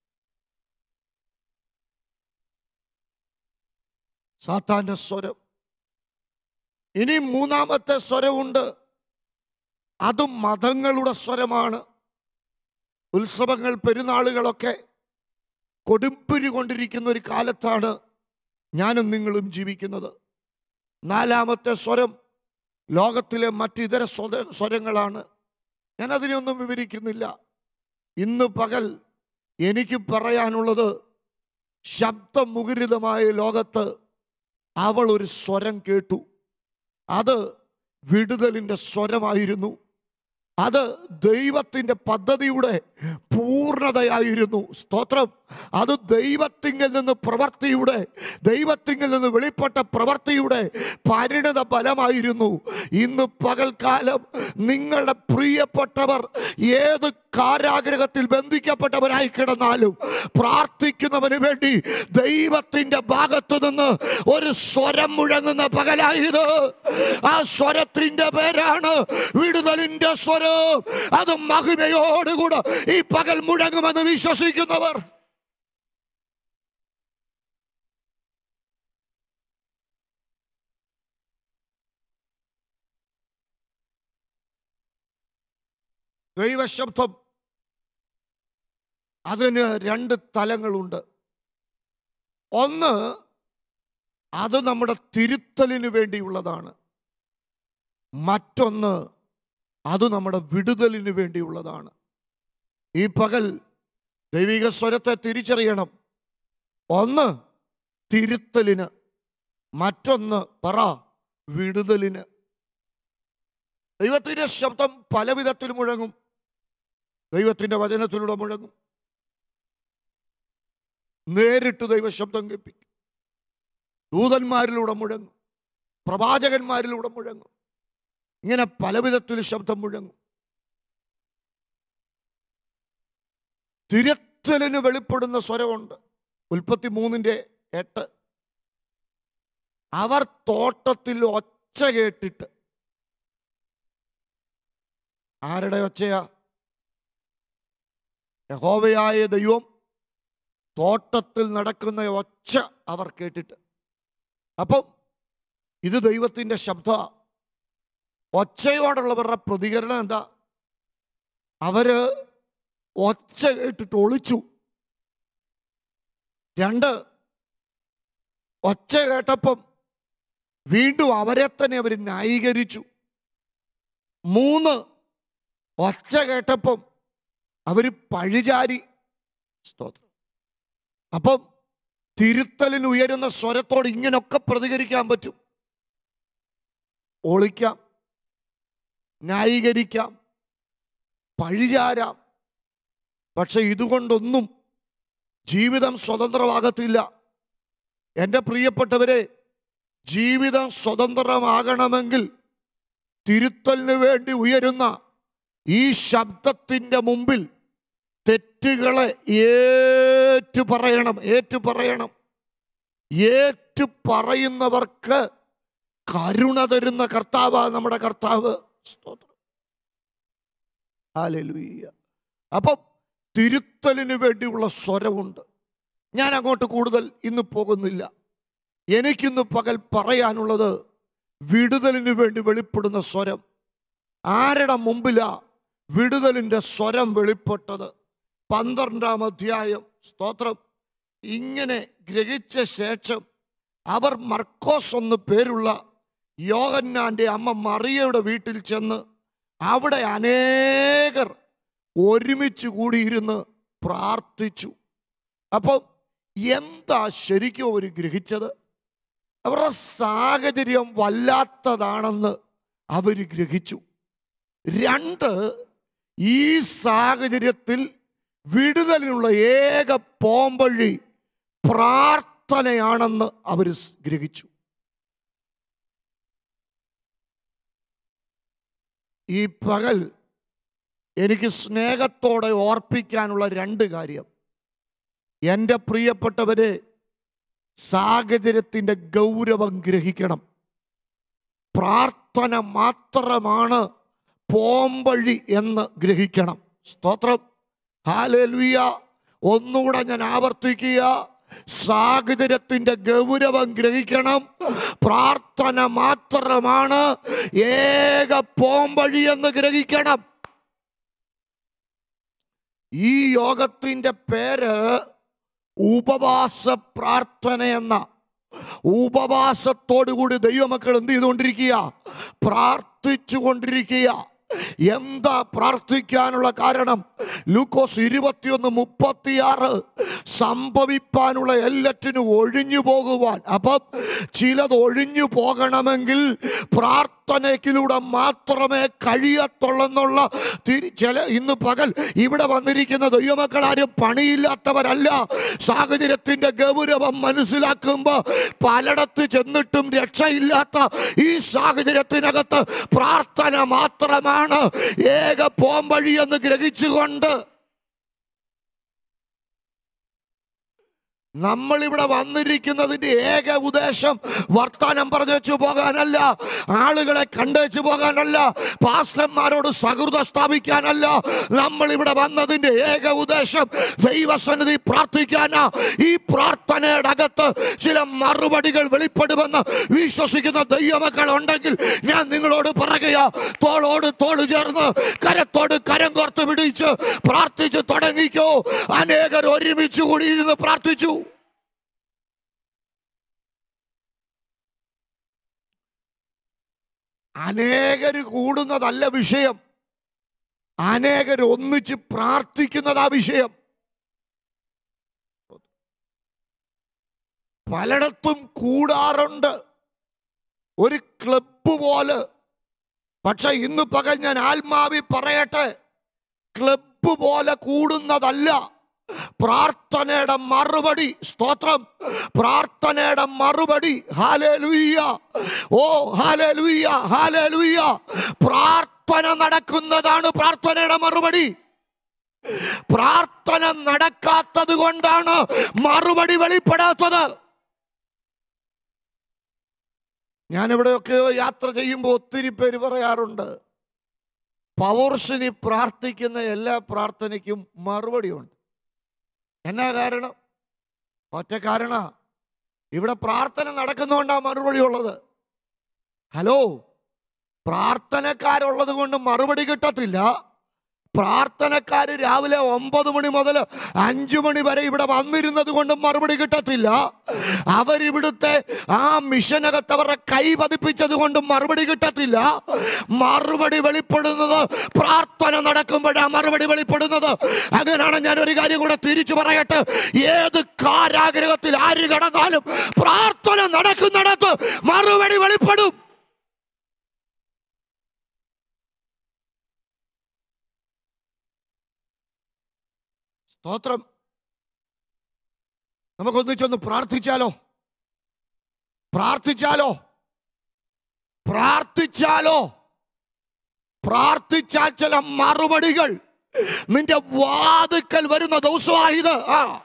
സാത്താന്റെ സ്വരം. ഇനി 3-ാമത്തെ സ്വരമുണ്ട്. അതും മതങ്ങളുടെ സ്വരമാണ്. ഉത്സവങ്ങൾ, പെരുന്നാളുകളൊക്കെ കൊടുമ്പിരി കൊണ്ടിരിക്കുന്ന ഒരു കാലത്താണ് ഞാനും നിങ്ങളും ജീവിക്കുന്നത്. നാലാമത്തെ സ്വരം ലോകത്തിലെ മറ്റിതര സ്വരങ്ങളാണ്. ഞാനതിനെയൊന്നും വിവരിക്കുന്നില്ല. ഇന്ന് പകൽ എനിക്ക് പറയാനുള്ളത്, ശബ്ദമുഖരിതമായ ലോകത്ത് അവൾ ഒരു സ്വരം കേട്ടു. അത് വിടുതലിൻ്റെ സ്വരമായിരുന്നു. അത് ദൈവത്തിൻ്റെ പദ്ധതിയുടെ പൂർണ്ണതയായിരുന്നു. സ്തോത്രം. അത് ദൈവത്തിങ്കിൽ നിന്ന് പ്രവൃത്തിയുടെ, ദൈവത്തിങ്കിൽ നിന്ന് വെളിപ്പെട്ട പ്രവൃത്തിയുടെ പരിണിത ഫലമായിരുന്നു. ഇന്ന് പകൽക്കാലം നിങ്ങളുടെ പ്രിയപ്പെട്ടവർ ഏത് കാരാഗ്രഹത്തിൽ ബന്ധിക്കപ്പെട്ടവരായി കിടന്നാലും പ്രാർത്ഥിക്കുന്നവന് വേണ്ടി ദൈവത്തിൻ്റെ ഭാഗത്തു നിന്ന് ഒരു സ്വരം മുഴങ്ങുന്ന പകലായത്. ആ സ്വരത്തിൻ്റെ പേരാണ് വിടുതലിൻ്റെ സ്വരം. അത് മഹിമയോടുകൂടെ ഈ പകൽ മുഴങ്ങുമെന്ന് വിശ്വസിക്കുന്നവർ ദൈവശബ്ദം, അതിന് രണ്ട് തലങ്ങളുണ്ട്. ഒന്ന്, അത് നമ്മുടെ തിരുത്തലിന് വേണ്ടിയുള്ളതാണ്. മറ്റൊന്ന്, അത് നമ്മുടെ വിടുതലിന് വേണ്ടിയുള്ളതാണ്. ഈ പകൽ ദൈവിക സ്വരത്തെ തിരിച്ചറിയണം. ഒന്ന് തിരുത്തലിന്, മറ്റൊന്ന് വിടുതലിന്. ദൈവത്തിൻ്റെ ശബ്ദം പല വിധത്തിൽ മുഴങ്ങും. ദൈവത്തിൻ്റെ വചനത്തിലൂടെ മുഴങ്ങും. നേരിട്ട് ദൈവശബ്ദം കേൾപ്പിക്കും. ദൂതന്മാരിലൂടെ മുഴങ്ങും. പ്രവാചകന്മാരിലൂടെ മുഴങ്ങും. ഇങ്ങനെ പല വിധത്തിൽ ശബ്ദം മുഴങ്ങും. തിരുത്തലിന് വെളിപ്പെടുന്ന സ്വരമുണ്ട്. ഉൽപ്പത്തി 3:8. അവർ തോട്ടത്തിൽ ഒച്ച കേട്ടിട്ട്. ആരുടെ ഒച്ചയാ? യഹോവയായ ദൈവം തോട്ടത്തിൽ നടക്കുന്ന ഒച്ച അവർ കേട്ടിട്ട്. അപ്പം ഇത് ദൈവത്തിൻ്റെ ശബ്ദ. ഒച്ചയോടുള്ളവരുടെ പ്രതികരണം എന്താ? അവര് ഒച്ച കേട്ടിട്ട് ഒളിച്ചു. 2, ഒച്ച കേട്ടപ്പം വീണ്ടും അവരെ തന്നെ അവർ ന്യായീകരിച്ചു. 3, ഒച്ച കേട്ടപ്പം അവർ പഴിചാരി. സ്തോത്രം. അപ്പം തിരുത്തലിന് ഉയരുന്ന സ്വരത്തോട് ഇങ്ങനൊക്കെ പ്രതികരിക്കാൻ പറ്റും. ഒളിക്കാം, ന്യായീകരിക്കാം, പഴിചാരാം. പക്ഷെ ഇതുകൊണ്ടൊന്നും ജീവിതം സ്വതന്ത്രമാകത്തില്ല. എൻ്റെ പ്രിയപ്പെട്ടവരെ, ജീവിതം സ്വതന്ത്രമാകണമെങ്കിൽ തിരുത്തലിന് വേണ്ടി ഉയരുന്ന ഈ ശബ്ദത്തിൻ്റെ മുമ്പിൽ തെറ്റുകളെ ഏറ്റുപറയണം. ഏറ്റുപറയുന്നവർക്ക് കരുണ തരുന്ന കർത്താവാണ് നമ്മുടെ കർത്താവ്. സ്തോത്രം. ഹല്ലേലൂയ. അപ്പം തിരുത്തലിന് വേണ്ടിയുള്ള സ്വരമുണ്ട്. ഞാൻ അങ്ങോട്ട് കൂടുതൽ ഇന്ന് പോകുന്നില്ല. എനിക്കിന്ന് പകൽ പറയാനുള്ളത് വിടുതലിന് വേണ്ടി വെളിപ്പെടുന്ന സ്വരം. ആരുടെ മുമ്പിലാ വിടുതലിൻ്റെ സ്വരം വെളിപ്പെട്ടത്? 12-ാം അധ്യായം. സ്തോത്രം. ഇങ്ങനെ ഗ്രഹിച്ച ശേഷം അവർ മർക്കോസ് എന്ന് പേരുള്ള യോഹന്നാന്റെ അമ്മ മറിയയുടെ വീട്ടിൽ ചെന്ന് അവിടെ അനേകർ ഒരുമിച്ച് കൂടിയിരുന്ന് പ്രാർത്ഥിച്ചു. അപ്പം എന്താ ശരിക്കും അവർ ഗ്രഹിച്ചത്? അവരുടെ സാഹചര്യം വല്ലാത്തതാണെന്ന് അവർ ഗ്രഹിച്ചു. 2, ഈ സാഹചര്യത്തിൽ വിടുതലിനുള്ള ഏക പോംവഴി പ്രാർത്ഥനയാണെന്ന് അവർ ഗ്രഹിച്ചു. ഈ പകൽ എനിക്ക് സ്നേഹത്തോടെ ഓർപ്പിക്കാനുള്ള 2 കാര്യം. എൻ്റെ പ്രിയപ്പെട്ടവരെ, സാഹചര്യത്തിൻ്റെ ഗൗരവം ഗ്രഹിക്കണം. പ്രാർത്ഥന മാത്രമാണ് പോംവഴി എന്ന് ഗ്രഹിക്കണം. സ്തോത്രം. ഹല്ലേലൂയ. ഒന്നുകൂടെ ഞാൻ ആവർത്തിക്കുക. സാഹചര്യത്തിൻ്റെ ഗൗരവം ഗ്രഹിക്കണം. പ്രാർത്ഥന മാത്രമാണ് ഏക പോംവഴി എന്ന് ഗ്രഹിക്കണം. ഈ യോഗത്തിൻ്റെ പേര് ഉപവാസ പ്രാർത്ഥന എന്ന ഉപവാസത്തോടുകൂടി ദൈവമക്കൾ എന്ത് ചെയ്തുകൊണ്ടിരിക്കുക? പ്രാർത്ഥിച്ചു കൊണ്ടിരിക്കുക. എന്താ പ്രാർത്ഥിക്കാനുള്ള കാരണം? ലൂക്കോസ് 21:36 സംഭവിപ്പാനുള്ള എല്ലാറ്റിനും ഒഴിഞ്ഞു പോകുവാൻ. അപ്പം ചിലത് ഒഴിഞ്ഞു പോകണമെങ്കിൽ പ്രാർത്ഥനയിലൂടെ മാത്രമേ കഴിയത്തുള്ളെന്നുള്ള ഇന്ന് പകൽ ഇവിടെ വന്നിരിക്കുന്ന ദൈവമക്കൾ ആരും പണിയില്ലാത്തവരല്ല. സാഹചര്യത്തിന്റെ ഗൗരവം മനസ്സിലാക്കുമ്പോൾ പലയിടത്ത് ചെന്നിട്ടും രക്ഷയില്ലാത്ത ഈ സാഹചര്യത്തിനകത്ത് പ്രാർത്ഥന മാത്രമാണ് ഏക പോംവഴി എന്ന് ഗ്രഹിച്ചുകൊണ്ട് നമ്മളിവിടെ വന്നിരിക്കുന്നതിന്റെ ഏക ഉദ്ദേശം വർത്താനം പറഞ്ഞു പോകാനല്ല, ആളുകളെ കണ്ടേച്ചു പോകാനല്ല, പാസ്റ്റർമാരോട് സൗഹൃദം സ്ഥാപിക്കാനല്ല. നമ്മളിവിടെ വന്നതിന്റെ ഏക ഉദ്ദേശം ദൈവസന്നിധി പ്രാർത്ഥിക്കാനാ. ഈ പ്രാർത്ഥനയുടെ അകത്ത് ചില മറുപടികൾ വെളിപ്പെടുമെന്ന് വിശ്വസിക്കുന്ന ദൈവമക്കൾ ഉണ്ടെങ്കിൽ ഞാൻ നിങ്ങളോട് പറയുക, തോളോട് തോള് ചേർന്ന് കരത്തോട് കരം കോർത്ത് പിടിച്ച് പ്രാർത്ഥിച്ച് തുടങ്ങിക്കോ. അനേകർ ഒരുമിച്ച് കൂടിയിരുന്ന് പ്രാർത്ഥിച്ചു. അനേകർ കൂടുന്നതല്ല വിഷയം, അനേകർ ഒന്നിച്ച് പ്രാർത്ഥിക്കുന്നതാ വിഷയം. പലയിടത്തും കൂടാറുണ്ട്, ഒരു ക്ലബ്ബ് പോലെ. പക്ഷെ ഇന്ന് പകൽ ഞാൻ ആത്മാവി പറയട്ടെ, ക്ലബ്ബ് പോലെ കൂടുന്നതല്ല പ്രാർത്ഥനയുടെ മറുപടി. സ്തോത്രം. പ്രാർത്ഥനയുടെ മറുപടി. Hallelujah, oh hallelujah, hallelujah. പ്രാർത്ഥന നടക്കുന്നതാണ് പ്രാർത്ഥനയുടെ മറുപടി. പ്രാർത്ഥന നടക്കാത്തത് കൊണ്ടാണ് മറുപടി വെളിപ്പെടാത്തത്. ഞാനിവിടെയൊക്കെ യാത്ര ചെയ്യുമ്പോൾ ഒത്തിരി പേര് പറയാറുണ്ട്, പവർസിനി പ്രാർത്ഥിക്കുന്ന എല്ലാ പ്രാർത്ഥനയ്ക്കും മറുപടിയുണ്ട്. എന്നാ കാരണം? ഒറ്റ കാരണ, ഇവിടെ പ്രാർത്ഥന നടക്കുന്നതുകൊണ്ടാണ് മറുപടി ഉള്ളത്. ഹലോ, പ്രാർത്ഥനക്കാരുള്ളത് കൊണ്ട് മറുപടി കിട്ടത്തില്ല. പ്രാർത്ഥനക്കാര് രാവിലെ 9 മണി മുതൽ 5 മണി വരെ ഇവിടെ വന്നിരുന്നത് കൊണ്ട് മറുപടി കിട്ടത്തില്ല. അവരിവിടുത്തെ ആ മിഷനകത്ത് അവരുടെ കൈ പതിപ്പിച്ചത് കൊണ്ട് മറുപടി കിട്ടത്തില്ല. മറുപടി വെളിപ്പെടുന്നത് പ്രാർത്ഥന നടക്കുമ്പോഴാണ് മറുപടി വെളിപ്പെടുന്നത്. അങ്ങനെയാണ് ഞാൻ ഒരു കാര്യം കൂടെ തിരിച്ചു പറയട്ടെ, ഏത് കാരാഗ്രഹത്തിൽ ആര് കടന്നാലും പ്രാർത്ഥന നടക്കുന്നിടത്ത് മറുപടി വെളിപ്പെടും. സ്തോത്രം. നമുക്കൊന്നിച്ചൊന്ന് പ്രാർത്ഥിച്ചാലോ? പ്രാർത്ഥിച്ചാലോ? പ്രാർത്ഥിച്ചാലോ? പ്രാർത്ഥിച്ചാൽ ചില മറുപടികൾ നിന്റെ വാതിക്കൽ വരുന്ന ദിവസമായത്.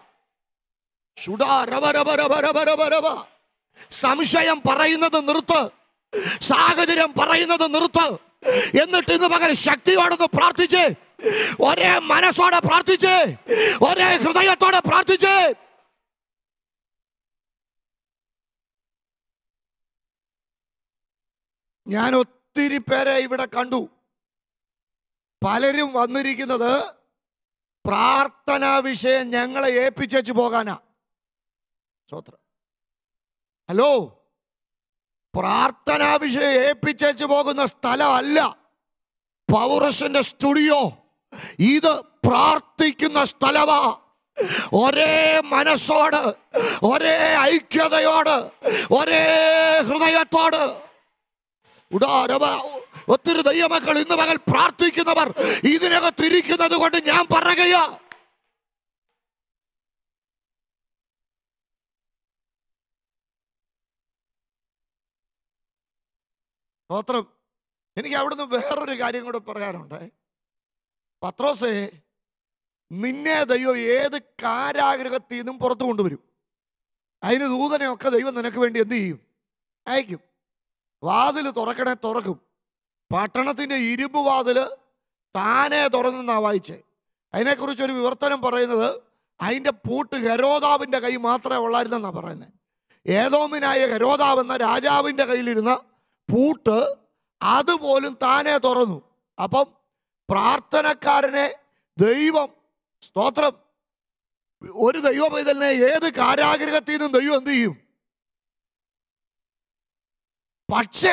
സംശയം പറയുന്നത് നിർത്ത്, സാഹചര്യം പറയുന്നത് നിർത്ത്. എന്നിട്ട് ഇന്ന് പകൽ ശക്തിയോടൊന്ന് പ്രാർത്ഥിച്ചേ, ഒരേ മനസ്സോടെ പ്രാർത്ഥിച്ചേ, ഒരേ ഹൃദയത്തോടെ പ്രാർത്ഥിച്ചേ. ഞാൻ ഒത്തിരി പേരെ ഇവിടെ കണ്ടു. പലരും വന്നിരിക്കുന്നത് പ്രാർത്ഥനാ വിഷയം ഞങ്ങളെ ഏൽപ്പിച്ചു പോകാനാ. സ്തോത്രം. ഹലോ, പ്രാർത്ഥനാ വിഷയം ഏൽപ്പിച്ചു പോകുന്ന സ്ഥലമല്ല പൗരസിന്റെ സ്റ്റുഡിയോ. ഇത് പ്രാർത്ഥിക്കുന്ന സ്ഥലമാ. ഒരേ മനസ്സോട്, ഒരേ ഐക്യതയോട്, ഒരേ ഹൃദയത്തോട്. ഒത്തിരി ദൈവമക്കൾ ഇന്ന് പകൽ പ്രാർത്ഥിക്കുന്നവർ ഇതിനകത്തിരിക്കുന്നത് കൊണ്ട് ഞാൻ പറയുക, സ്തോത്രം. എനിക്ക് അവിടുന്ന് വേറൊരു കാര്യം കൂടെ പറയാനുണ്ട്. പത്രോസേ, നിന്നെ ദൈവം ഏത് കാരാഗ്രഹത്തിൽ നിന്നും പുറത്തു കൊണ്ടുവരും. അതിന് ദൂതനെയൊക്കെ ദൈവം നിനക്ക് വേണ്ടി എന്ത് ചെയ്യും? അയക്കും. വാതിൽ തുറക്കണേ തുറക്കും. പട്ടണത്തിൻ്റെ ഇരുമ്പ് വാതിൽ താനെ തുറന്നെന്നാണ് വായിച്ചേ. അതിനെക്കുറിച്ചൊരു വിവർത്തനം പറയുന്നത് അതിൻ്റെ പൂട്ട് ഹെരോദാവിൻ്റെ കൈ മാത്രമേ ഉള്ളായിരുന്നെന്നാണ് പറയുന്നത്. ഏദോമിനായ ഹെരോദാവ് എന്ന രാജാവിൻ്റെ കയ്യിലിരുന്ന പൂട്ട് അതുപോലും താനെ തുറന്നു. അപ്പം പ്രാർത്ഥനക്കാരനെ ദൈവം, സ്തോത്രം, ഒരു ദൈവ പൈതലിനെ ഏത് കാരാഗൃഹത്തിൽ നിന്നും ദൈവം എന്ത് ചെയ്യും? പക്ഷേ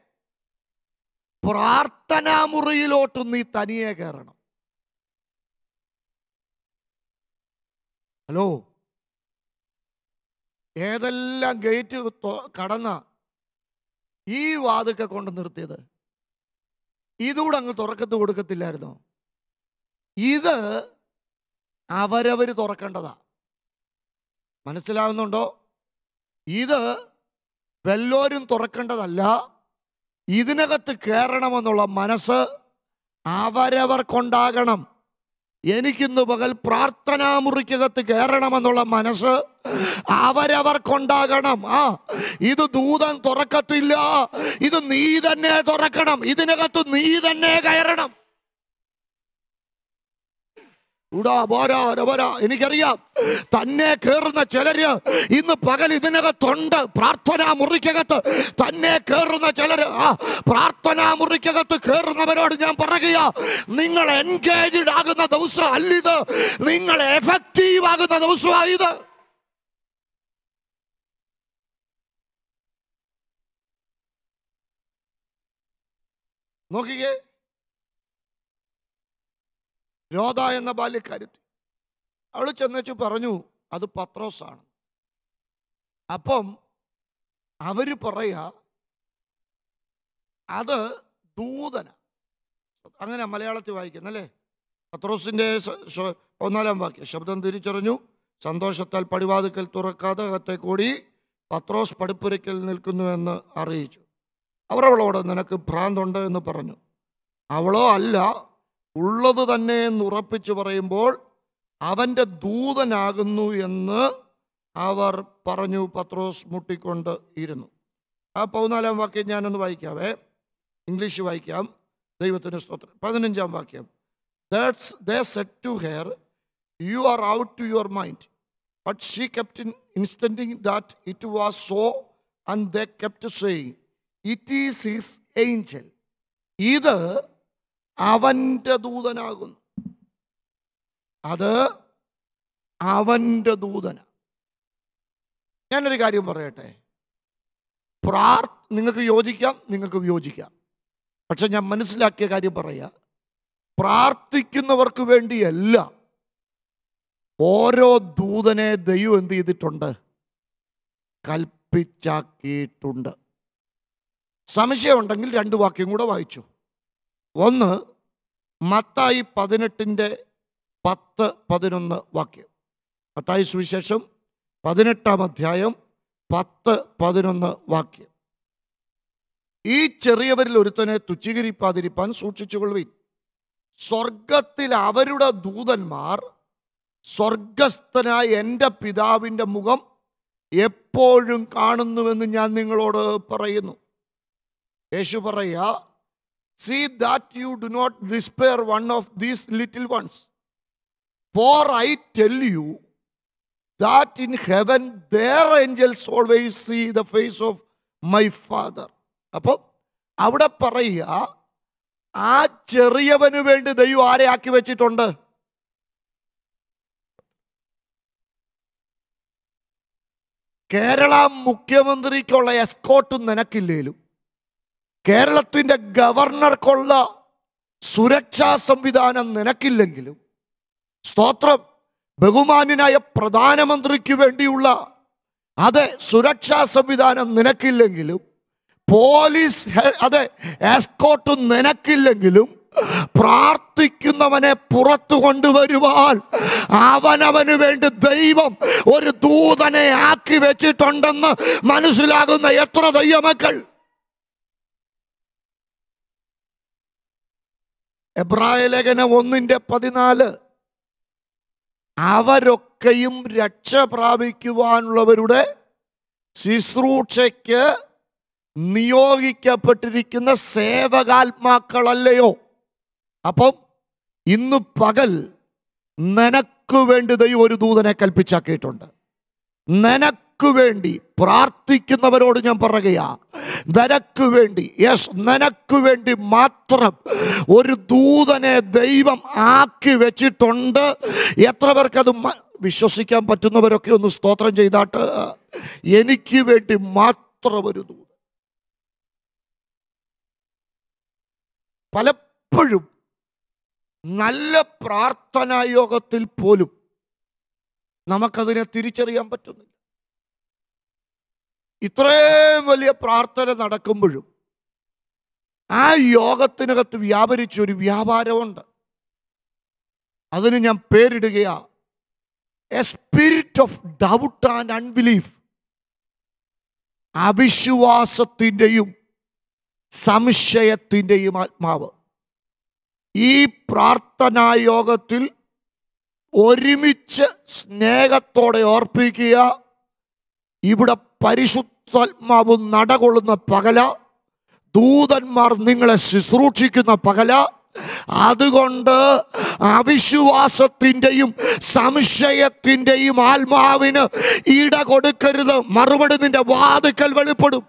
പ്രാർത്ഥനാ മുറിയിലോട്ട് നീ തനിയെ കയറണം. ഹലോ, ഏതെല്ലാം ഗേറ്റ് കടന്ന ഈ വാതിക്കെ കൊണ്ട് നിർത്തിയത്? ഇതുകൂടെ അങ്ങ് തുറക്കത്ത് കൊടുക്കത്തില്ലായിരുന്നോ? ഇത് അവരവര് തുറക്കേണ്ടതാ. മനസ്സിലാവുന്നുണ്ടോ? ഇത് വല്ലോരും തുറക്കേണ്ടതല്ല. ഇതിനകത്ത് കയറണമെന്നുള്ള മനസ്സ് അവരവർക്കുണ്ടാകണം. എനിക്കിന്ന് പകൽ പ്രാർത്ഥനാ മുറിക്കകത്ത് കയറണമെന്നുള്ള മനസ്സ് അവരവർക്കുണ്ടാകണം. ഇത് ദൂതൻ തുറക്കത്തില്ല, ഇത് നീ തന്നെ തുറക്കണം. ഇതിനകത്ത് നീ തന്നെ കയറണം. എനിക്കറിയാം തന്നെ കയറുന്ന ചിലര് ഇന്ന് പകൽ ഇതിനകത്തുണ്ട്. പ്രാർത്ഥനാ മുറിക്കകത്ത് തന്നെ കയറുന്ന ചിലര്. പ്രാർത്ഥനാ മുറിക്കകത്ത് കയറുന്നവരോട് ഞാൻ പറയുക, നിങ്ങൾ എൻഗേജ്ഡ് ആകുന്ന ദിവസം അല്ലിത്, നിങ്ങൾ എഫക്റ്റീവ് ആകുന്ന ദിവസമായത്. നോക്കിക്കേ, രോധ എന്ന ബാല്യക്കാരത്തി, അവൾ ചെന്നു പറഞ്ഞു അത് പത്രോസാണ്. അപ്പം അവര് പറയാ അത് ദൂതന. അങ്ങനെ മലയാളത്തിൽ വായിക്കുന്നല്ലേ? പത്രോസിന്റെ 1-ാം വാക്യം, ശബ്ദം തിരിച്ചറിഞ്ഞു, സന്തോഷത്താൽ പടിവാതിക്കൽ തുറക്കാതെ അകത്തെ കൂടി പത്രോസ് പടിപ്പുരയ്ക്കൽ നിൽക്കുന്നുവെന്ന് അറിയിച്ചു. അവർ അവളോട് നിനക്ക് ഭ്രാന്തുണ്ട് എന്ന് പറഞ്ഞു. അവളോ അല്ല, ഉള്ളത് തന്നെ എന്ന് ഉറപ്പിച്ചു പറയുമ്പോൾ അവൻ്റെ ദൂതനാകുന്നു എന്ന് അവർ പറഞ്ഞു. പത്രോസ് മുട്ടിക്കൊണ്ട് ഇരുന്നു. ആ 14-ാം വാക്യം ഞാനൊന്ന് വായിക്കാവേ, ഇംഗ്ലീഷ് വായിക്കാം. ദൈവത്തിന് സ്തോത്രം. 15-ാം വാക്യം, they said to her, you are out to your mind. But she kept insisting that it was so, and they kept saying, it is his angel. ഇത് അവൻ്റെ ദൂതനാകുന്നു. അത് അവൻ്റെ ദൂതന. ഞാനൊരു കാര്യം പറയട്ടെ, നിങ്ങൾക്ക് യോജിക്കാം, നിങ്ങൾക്ക് വിയോജിക്കാം. പക്ഷെ ഞാൻ മനസ്സിലാക്കിയ കാര്യം പറയാ, പ്രാർത്ഥിക്കുന്നവർക്ക് വേണ്ടിയല്ല ഓരോ ദൂതനെ ദൈവം എന്ത് ചെയ്തിട്ടുണ്ട്? കൽപ്പിച്ചാക്കിയിട്ടുണ്ട്. സംശയമുണ്ടെങ്കിൽ 2 വാക്യം കൂടെ വായിച്ചു. ഒന്ന്, മത്തായി 18:10-11 വാക്യം. മത്തായി സുവിശേഷം 18-ാം അധ്യായം 10-11 വാക്യം. ഈ ചെറിയവരിൽ ഒരുത്തനെ തുച്ഛീകരിപ്പാതിരിപ്പാൻ സൂക്ഷിച്ചുകൊള്ളുവിൻ. സ്വർഗത്തിൽ അവരുടെ ദൂതന്മാർ സ്വർഗസ്ഥനായ എൻ്റെ പിതാവിൻ്റെ മുഖം എപ്പോഴും കാണുന്നുവെന്ന് ഞാൻ നിങ്ങളോട് പറയുന്നു. യേശു പറയാ, see that you do not despair one of these little ones, for I tell you that in heaven their angels always see the face of my Father. അപ്പോൾ അവിടെ പറയുക, ആ ചെറിയവന് വേണ്ടി ദൈവം ആരെ ആക്കി വെച്ചിട്ടുണ്ട്? കേരള മുഖ്യമന്ത്രിക്കുള്ള എസ്കോർട്ട് നിനക്കില്ലേലും, കേരളത്തിൻ്റെ ഗവർണർക്കുള്ള സുരക്ഷാ സംവിധാനം നിനക്കില്ലെങ്കിലും, സ്തോത്രം, ബഹുമാന്യനായ പ്രധാനമന്ത്രിക്ക് വേണ്ടിയുള്ള അതെ സുരക്ഷാ സംവിധാനം നിനക്കില്ലെങ്കിലും, പോലീസ് അതെ എസ്കോർട്ട് നിനക്കില്ലെങ്കിലും, പ്രാർത്ഥിക്കുന്നവനെ പുറത്തു കൊണ്ടുവരുവാൻ അവനവന് വേണ്ടി ദൈവം ഒരു ദൂതനെ ആക്കി വെച്ചിട്ടുണ്ടെന്ന് മനസ്സിലാകുന്ന എത്ര ദൈവമക്കൾ? എബ്രായ ലേഖനം 1:14, അവരൊക്കെയും രക്ഷ പ്രാപിക്കുവാനുള്ളവരുടെ ശുശ്രൂഷയ്ക്ക് നിയോഗിക്കപ്പെട്ടിരിക്കുന്ന സേവകാത്മാക്കളല്ലയോ? അപ്പം ഇന്ന് പകൽ നിനക്ക് വേണ്ടി ദൈവം ഒരു ദൂതനെ കൽപ്പിച്ചാക്കിയിട്ടുണ്ട്. നിനക്ക് വേണ്ടി പ്രാർത്ഥിക്കുന്നവരോട് ഞാൻ പറയുകയാ, നിനക്ക് വേണ്ടി, യെസ്, നിനക്ക് വേണ്ടി മാത്രം ഒരു ദൂതനെ ദൈവം ആക്കി വെച്ചിട്ടുണ്ട്. എത്ര പേർക്കത് വിശ്വസിക്കാൻ പറ്റുന്നവരൊക്കെ ഒന്ന് സ്തോത്രം ചെയ്താട്ട്. എനിക്ക് വേണ്ടി മാത്രം ഒരു ദൂതൻ. പലപ്പോഴും നല്ല പ്രാർത്ഥനാ യോഗത്തിൽ പോലും നമുക്കതിനെ തിരിച്ചറിയാൻ പറ്റുന്നില്ല. ഇത്രയും വലിയ പ്രാർത്ഥന നടക്കുമ്പോഴും ആ യോഗത്തിനകത്ത് വ്യാപരിച്ചൊരു വ്യാപാരമുണ്ട്. അതിന് ഞാൻ പേരിടുകയാ a spirit of doubt and unbelief. അവിശ്വാസത്തിൻ്റെയും സംശയത്തിൻ്റെയും ആത്മാവ്. ഈ പ്രാർത്ഥനായോഗത്തിൽ ഒരുമിച്ച് സ്നേഹത്തോടെ ഓർപ്പിക്കുക, ഇവിടെ പരിശുദ്ധാത്മാവ് നടകൊള്ളുന്ന പകല, ദൂതന്മാർ നിങ്ങളെ ശുശ്രൂഷിക്കുന്ന പകല. അതുകൊണ്ട് അവിശ്വാസത്തിൻ്റെയും സംശയത്തിൻ്റെയും ആത്മാവിന് ഇട കൊടുക്കരുത്. മറുപടി നിന്റെ വാതിക്കൽ വെളിപ്പെടും.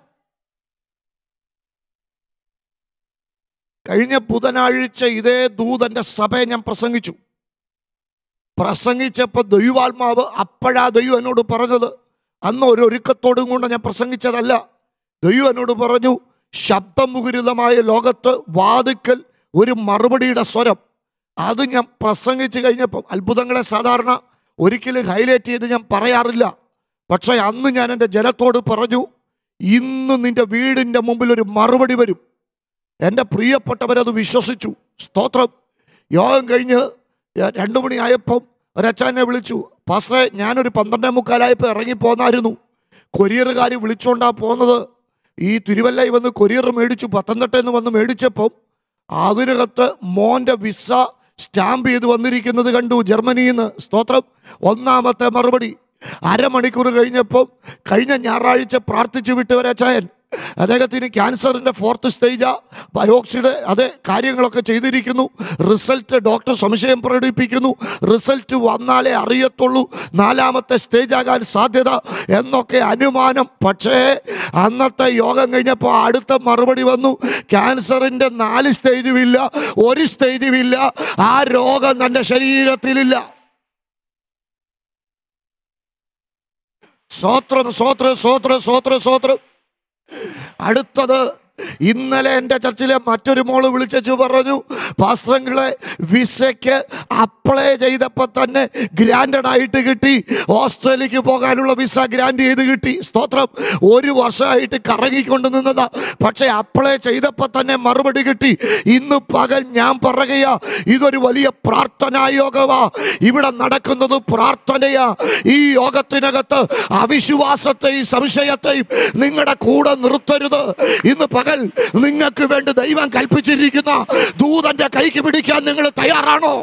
കഴിഞ്ഞ ബുധനാഴ്ച ഇതേ ദൂതന്റെ സഭയെ ഞാൻ പ്രസംഗിച്ചപ്പോൾ ദൈവാത്മാവ്, അപ്പോഴാ ദൈവം എന്നോട് പറഞ്ഞത്, അന്ന് ഒരു ഒരുക്കത്തോടും കൊണ്ട് ഞാൻ പ്രസംഗിച്ചതല്ല. ദൈവം എന്നോട് പറഞ്ഞു, ശബ്ദമുഖരിതമായ ലോകത്ത് വാതിക്കൽ ഒരു മറുപടിയുടെ സ്വരം. അത് ഞാൻ പ്രസംഗിച്ച് കഴിഞ്ഞപ്പം അത്ഭുതങ്ങളെ സാധാരണ ഒരിക്കലും ഹൈലൈറ്റ് ചെയ്ത് ഞാൻ പറയാറില്ല. പക്ഷേ അന്ന് ഞാൻ എൻ്റെ ജനത്തോട് പറഞ്ഞു, ഇന്ന് നിൻ്റെ വീടിൻ്റെ മുമ്പിൽ ഒരു മറുപടി വരും. എൻ്റെ പ്രിയപ്പെട്ടവരത് വിശ്വസിച്ചു. സ്തോത്രം. യോഗം കഴിഞ്ഞ് 2 മണിയായപ്പം ഒരച്ഛനെ വിളിച്ചു, പാസ്റ്ററെ ഞാനൊരു 12:45 ഇറങ്ങിപ്പോന്നായിരുന്നു. കൊറിയറുകാർ വിളിച്ചോണ്ടാണ് പോകുന്നത്. ഈ തിരുവല്ലയിൽ വന്ന് കൊറിയർ മേടിച്ചു. പത്തനംതിട്ടയിൽ നിന്ന് വന്ന് മേടിച്ചപ്പം അതിനകത്ത് മോൻ്റെ വിസ സ്റ്റാമ്പ് ചെയ്ത് വന്നിരിക്കുന്നത് കണ്ടു, ജർമ്മനിയിൽ നിന്ന്. സ്തോത്രം. ഒന്നാമത്തെ മറുപടി. അരമണിക്കൂർ കഴിഞ്ഞപ്പം കഴിഞ്ഞ ഞായറാഴ്ച പ്രാർത്ഥിച്ചു വിട്ട് ഒരച്ചായൻ, അദ്ദേഹത്തിന് ക്യാൻസറിൻ്റെ 4th സ്റ്റേജാ, ബയോപ്സിയുടെ അതേ കാര്യങ്ങളൊക്കെ ചെയ്തിരിക്കുന്നു. റിസൾട്ട് ഡോക്ടർ സംശയം പ്രകടിപ്പിക്കുന്നു. റിസൾട്ട് വന്നാലേ അറിയത്തുള്ളൂ 4ാമത്തെ സ്റ്റേജ് ആകാൻ സാധ്യത എന്നൊക്കെ അനുമാനം. പക്ഷേ അന്നത്തെ യോഗം കഴിഞ്ഞപ്പോൾ അടുത്ത മറുപടി വന്നു, ക്യാൻസറിൻ്റെ 4 സ്റ്റേജും ഇല്ല, 1 സ്റ്റേജും ഇല്ല, ആ രോഗം തൻ്റെ ശരീരത്തിലില്ല. സ്തോത്രം, സ്തോത്രം, സ്തോത്രം, സ്തോത്രം, സ്തോത്രം. അടുത്തത്, ഇന്നലെ എൻ്റെ ചർച്ചിലെ മറ്റൊരു മോള് വിളിച്ചു പറഞ്ഞു, പാസ്റ്ററങ്ങളെ വിസയ്ക്ക് അപ്ലൈ ചെയ്തപ്പോൾ തന്നെ ഗ്രാൻഡഡ് ആയിട്ട് കിട്ടി, ഓസ്ട്രേലിയക്ക് പോകാനുള്ള വിസ ഗ്രാൻഡ് ചെയ്ത് കിട്ടി. സ്തോത്രം. 1 വർഷമായിട്ട് കറങ്ങിക്കൊണ്ട് നിന്നതാ, പക്ഷെ അപ്ലൈ ചെയ്തപ്പോൾ തന്നെ മറുപടി കിട്ടി. ഇന്ന് പകൽ ഞാൻ പറയുകയാ, ഇതൊരു വലിയ പ്രാർത്ഥനാ യോഗമാ. ഇവിടെ നടക്കുന്നത് പ്രാർത്ഥനയാ. ഈ യോഗത്തിനകത്ത് അവിശ്വാസത്തെയും സംശയത്തെയും നിങ്ങളുടെ കൂടെ നിർത്തരുത്. ഇന്ന് പകൽ നിങ്ങൾക്ക് വേണ്ടി ദൈവം കൽപ്പിച്ചിരിക്കുന്ന ദൂതന്റെ കൈക്ക് പിടിക്കാൻ നിങ്ങൾ തയ്യാറാണോ?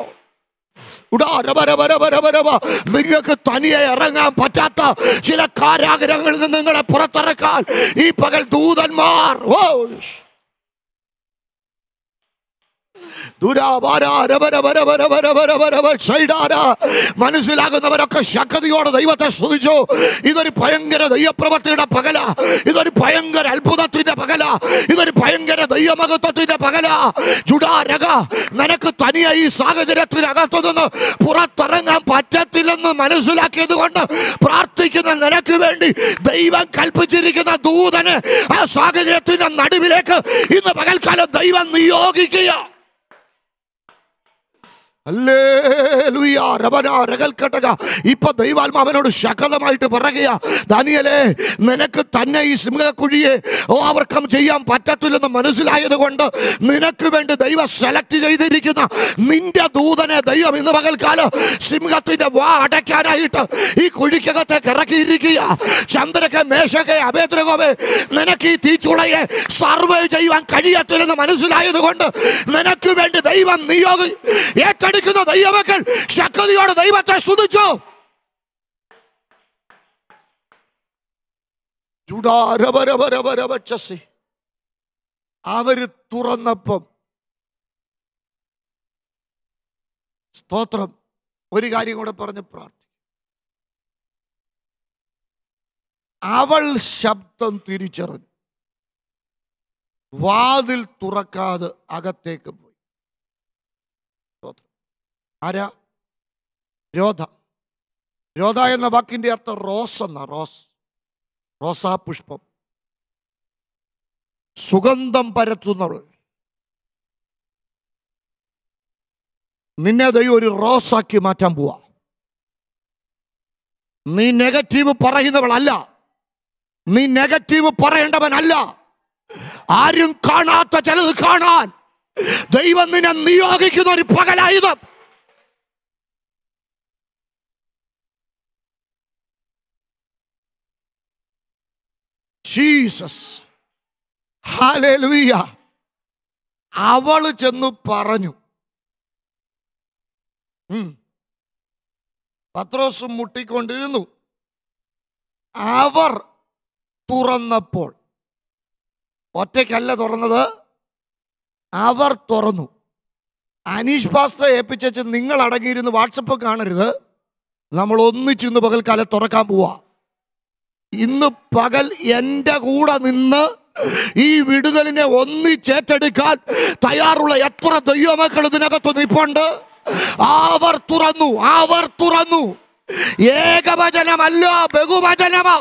നിങ്ങൾക്ക് തനിയെ ഇറങ്ങാൻ പറ്റാത്ത ചില കാരാഗ്രഹങ്ങളിൽ നിന്ന് നിങ്ങളെ പുറത്തിറക്കാൻ ഈ പകൽ ദൂതന്മാർ മനസ്സിലാകുന്നവരൊക്കെ ശക്തിയോടെ ദൈവത്തെ സ്തുതിച്ചു. ഇതൊരു ഭയങ്കര ദൈവപ്രവൃത്തിയുടെ പകല, ഇതൊരു ഭയങ്കര അത്ഭുതത്തിന്റെ പകല, ഇതൊരു ഭയങ്കര ദൈവമഹത്വത്തിന്റെ പകല. ജുഡാരക, നിനക്ക് തനിയെ ഈ സാഹചര്യത്തിനകത്തു നിന്ന് പുറത്തിറങ്ങാൻ പറ്റത്തില്ലെന്ന് മനസ്സിലാക്കിയത് കൊണ്ട് പ്രാർത്ഥിക്കുന്ന നിനക്ക് വേണ്ടി ദൈവം കൽപ്പിച്ചിരിക്കുന്ന ദൂതന് ആ സാഹചര്യത്തിന്റെ നടുവിലേക്ക് ഇന്ന് പകൽക്കാലം ദൈവം നിയോഗിക്കുക. ഇപ്പൊ ദൈവാത്മാവനോട് ശക്തമായിട്ട് പറയുക, ദാനിയേലേ, നിനക്ക് തന്നെ ഈ സിംഹക്കുഴിയെ ഓവർകം ചെയ്യാൻ പറ്റത്തില്ലെന്ന് മനസ്സിലായത് കൊണ്ട് നിനക്ക് വേണ്ടി ദൈവം സെലക്ട് ചെയ്തിരിക്കുന്ന നിന്റെ ദൂതനെ ദൈവം ഇന്ന് പകൽക്കാലം സിംഹത്തിന്റെ വാ അടയ്ക്കാനായിട്ട് ഈ കുഴിക്കകത്തേക്ക് ഇറക്കിയിരിക്കുക. ചന്ദ്രക്കെ, മേശക്കെ, അഭേദ്രകോവേ, നിനക്ക് ഈ തീച്ചുളയെ സർവേ ചെയ്യാൻ കഴിയത്തില്ലെന്ന് മനസ്സിലായത് കൊണ്ട് നിനക്ക് വേണ്ടി ദൈവം നിയോഗി ഏറ്റെടുക്കുന്ന ദൈവമക്കൾ ശക്തിയോടെ ദൈവത്തെ സ്തുതിച്ചു. അവര് തുറന്നപ്പം സ്തോത്രം, ഒരു കാര്യം കൂടെ പറഞ്ഞ് പ്രാർത്ഥിക്കും. അവൾ ശബ്ദം തിരിച്ചറിഞ്ഞു, വാതിൽ തുറക്കാതെ അകത്തേക്ക് പോയി. ആരാ? രോധ. രോധ എന്ന വാക്കിന്റെ അർത്ഥം റോസ് എന്ന, റോസാ പുഷ്പം, സുഗന്ധം പരത്തുന്നവൾ. നിന്നെ ദൈവം ഒരു റോസാക്കി മാറ്റാൻ പോവാ. നീ നെഗറ്റീവ് പറയുന്നവളല്ല, നീ നെഗറ്റീവ് പറയേണ്ടവനല്ല. ആരും കാണാത്ത ചിലത് കാണാൻ ദൈവം നിന്നെ നിയോഗിക്കുന്ന ഒരു പകലായുധം. Jesus, hallelujah. അവള് ചെന്ന് പറഞ്ഞു. പത്രോസും മുട്ടിക്കൊണ്ടിരുന്നു. അവർ തുറന്നപ്പോൾ, ഒറ്റയ്ക്കല്ല തുറന്നത്, അവർ തുറന്നു. അനീഷ് പാസ്റ്ററെ ഏൽപ്പിച്ചു, നിങ്ങൾ അടങ്ങിയിരുന്ന് വാട്സപ്പ് കാണരുത്, നമ്മൾ ഒന്നിച്ചിന്ന് പകൽക്കാലം തുറക്കാൻ പോവാ. ഇന്ന് പകൽ എൻ്റെ കൂടെ നിന്ന് ഈ വിടുതലിനെ ഒന്നിച്ചേറ്റെടുക്കാൻ തയ്യാറുള്ള എത്ര ദൈവമക്കൾ ഇതിനകത്ത് നിൽപ്പുണ്ട്. അവർ തുറന്നു, അവർ തുറന്നു. ഏകവചനമല്ല, ബഹുവചനമാ.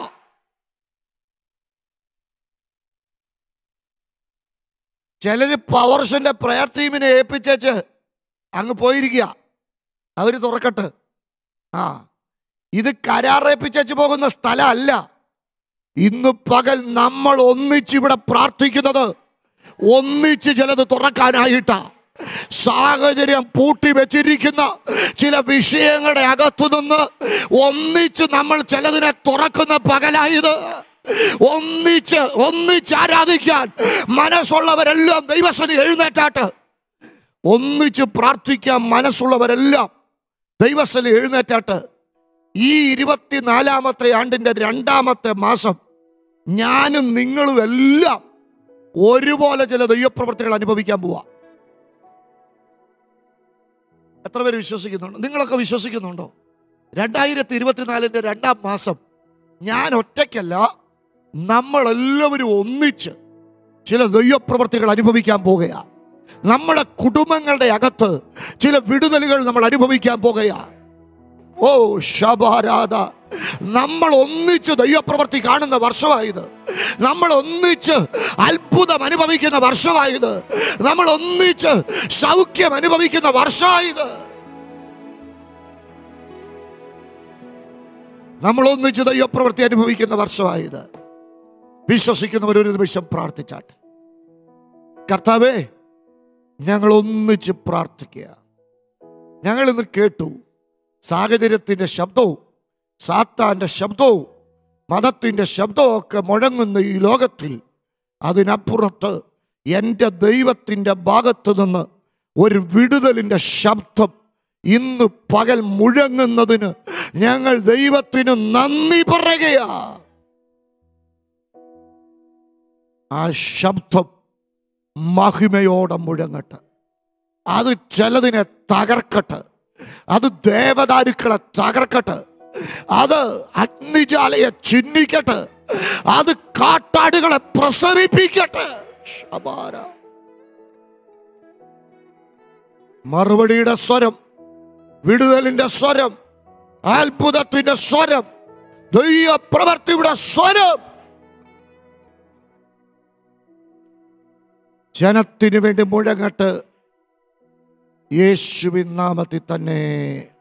ചിലര് പവർഷന്റെ പ്രയർ ടീമിനെ ഏൽപ്പിച്ചേച്ച് അങ്ങ് പോയിരിക്കുക. അവര് തുറക്കട്ടെ. ഇത് കരാറേൽപ്പിച്ചു പോകുന്ന സ്ഥലമല്ല. ഇന്ന് പകൽ നമ്മൾ ഒന്നിച്ചിവിടെ പ്രാർത്ഥിക്കുന്നത് ഒന്നിച്ച് ചിലത് തുറക്കാനായിട്ടാ. സാഹചര്യം പൂട്ടി വെച്ചിരിക്കുന്ന ചില വിഷയങ്ങളുടെ അകത്തു നിന്ന് ഒന്നിച്ച് നമ്മൾ ചിലതിനെ തുറക്കുന്ന പകലായത്. ഒന്നിച്ച് ആരാധിക്കാൻ മനസ്സുള്ളവരെല്ലാം ദൈവസന്നിധി എഴുന്നേറ്റാട്ട്. ഒന്നിച്ച് പ്രാർത്ഥിക്കാൻ മനസ്സുള്ളവരെല്ലാം ദൈവസന്നിധി എഴുന്നേറ്റാട്ട്. ഈ 24-ാമത്തെ ആണ്ടിന്റെ 2-ാമത്തെ മാസം ഞാനും നിങ്ങളും എല്ലാം ഒരുപോലെ ചില ദൈവപ്രവൃത്തികൾ അനുഭവിക്കാൻ പോവാ. എത്ര പേര് വിശ്വസിക്കുന്നുണ്ടോ? നിങ്ങളൊക്കെ വിശ്വസിക്കുന്നുണ്ടോ? 2024-ന്റെ 2-ാം മാസം ഞാൻ ഒറ്റയ്ക്കല്ല, നമ്മളെല്ലാവരും ഒന്നിച്ച് ചില ദൈവപ്രവൃത്തികൾ അനുഭവിക്കാൻ പോകുകയാണ്. നമ്മുടെ കുടുംബങ്ങളുടെ അകത്ത് ചില വിടുതലുകൾ നമ്മൾ അനുഭവിക്കാൻ പോകുകയാണ്. ഓ ശബാരാധ, നമ്മൾ ഒന്നിച്ച് ദൈവപ്രവൃത്തി കാണുന്ന വർഷമായത്, നമ്മൾ ഒന്നിച്ച് അത്ഭുതം അനുഭവിക്കുന്ന വർഷമായത്, നമ്മൾ ഒന്നിച്ച് സൗഖ്യം അനുഭവിക്കുന്ന വർഷമായത്, നമ്മൾ ഒന്നിച്ച് ദൈവപ്രവൃത്തി അനുഭവിക്കുന്ന വർഷമായത്. വിശ്വസിക്കുന്നവർ ഒരു നിമിഷം പ്രാർത്ഥിച്ചാട്ടെ. കർത്താവേ, ഞങ്ങൾ ഒന്നിച്ച് പ്രാർത്ഥിക്കുക. ഞങ്ങൾ ഇന്ന് കേട്ടു സാഹചര്യത്തിൻ്റെ ശബ്ദവും സാത്താൻ്റെ ശബ്ദവും മതത്തിൻ്റെ ശബ്ദവും ഒക്കെ മുഴങ്ങുന്ന ഈ ലോകത്തിൽ, അതിനപ്പുറത്ത് എൻ്റെ ദൈവത്തിൻ്റെ ഭാഗത്ത് നിന്ന് ഒരു വിടുതലിൻ്റെ ശബ്ദം ഇന്ന് പകൽ മുഴങ്ങുന്നതിന് ഞങ്ങൾ ദൈവത്തിന് നന്ദി പറയുകയാ. ആ ശബ്ദം മഹിമയോടെ മുഴങ്ങട്ടെ. അത് ചിലതിനെ തകർക്കട്ടെ, അത് ദേവദാരുക്കളെ തകർക്കട്ടെ, അത് അഗ്നിജാലയെ ചിഹ്നിക്കട്ടെ, അത് കാട്ടാടുകളെ പ്രസവിപ്പിക്കട്ടെ. മറുപടിയുടെ സ്വരം, വിടുതലിന്റെ സ്വരം, അത്ഭുതത്തിന്റെ സ്വരം, ദൈവപ്രവൃത്തിയുടെ സ്വരം ജനത്തിനു വേണ്ടി മുഴങ്ങട്ടെ. യേശുവിൻ നാമത്തിൽ തന്നെ.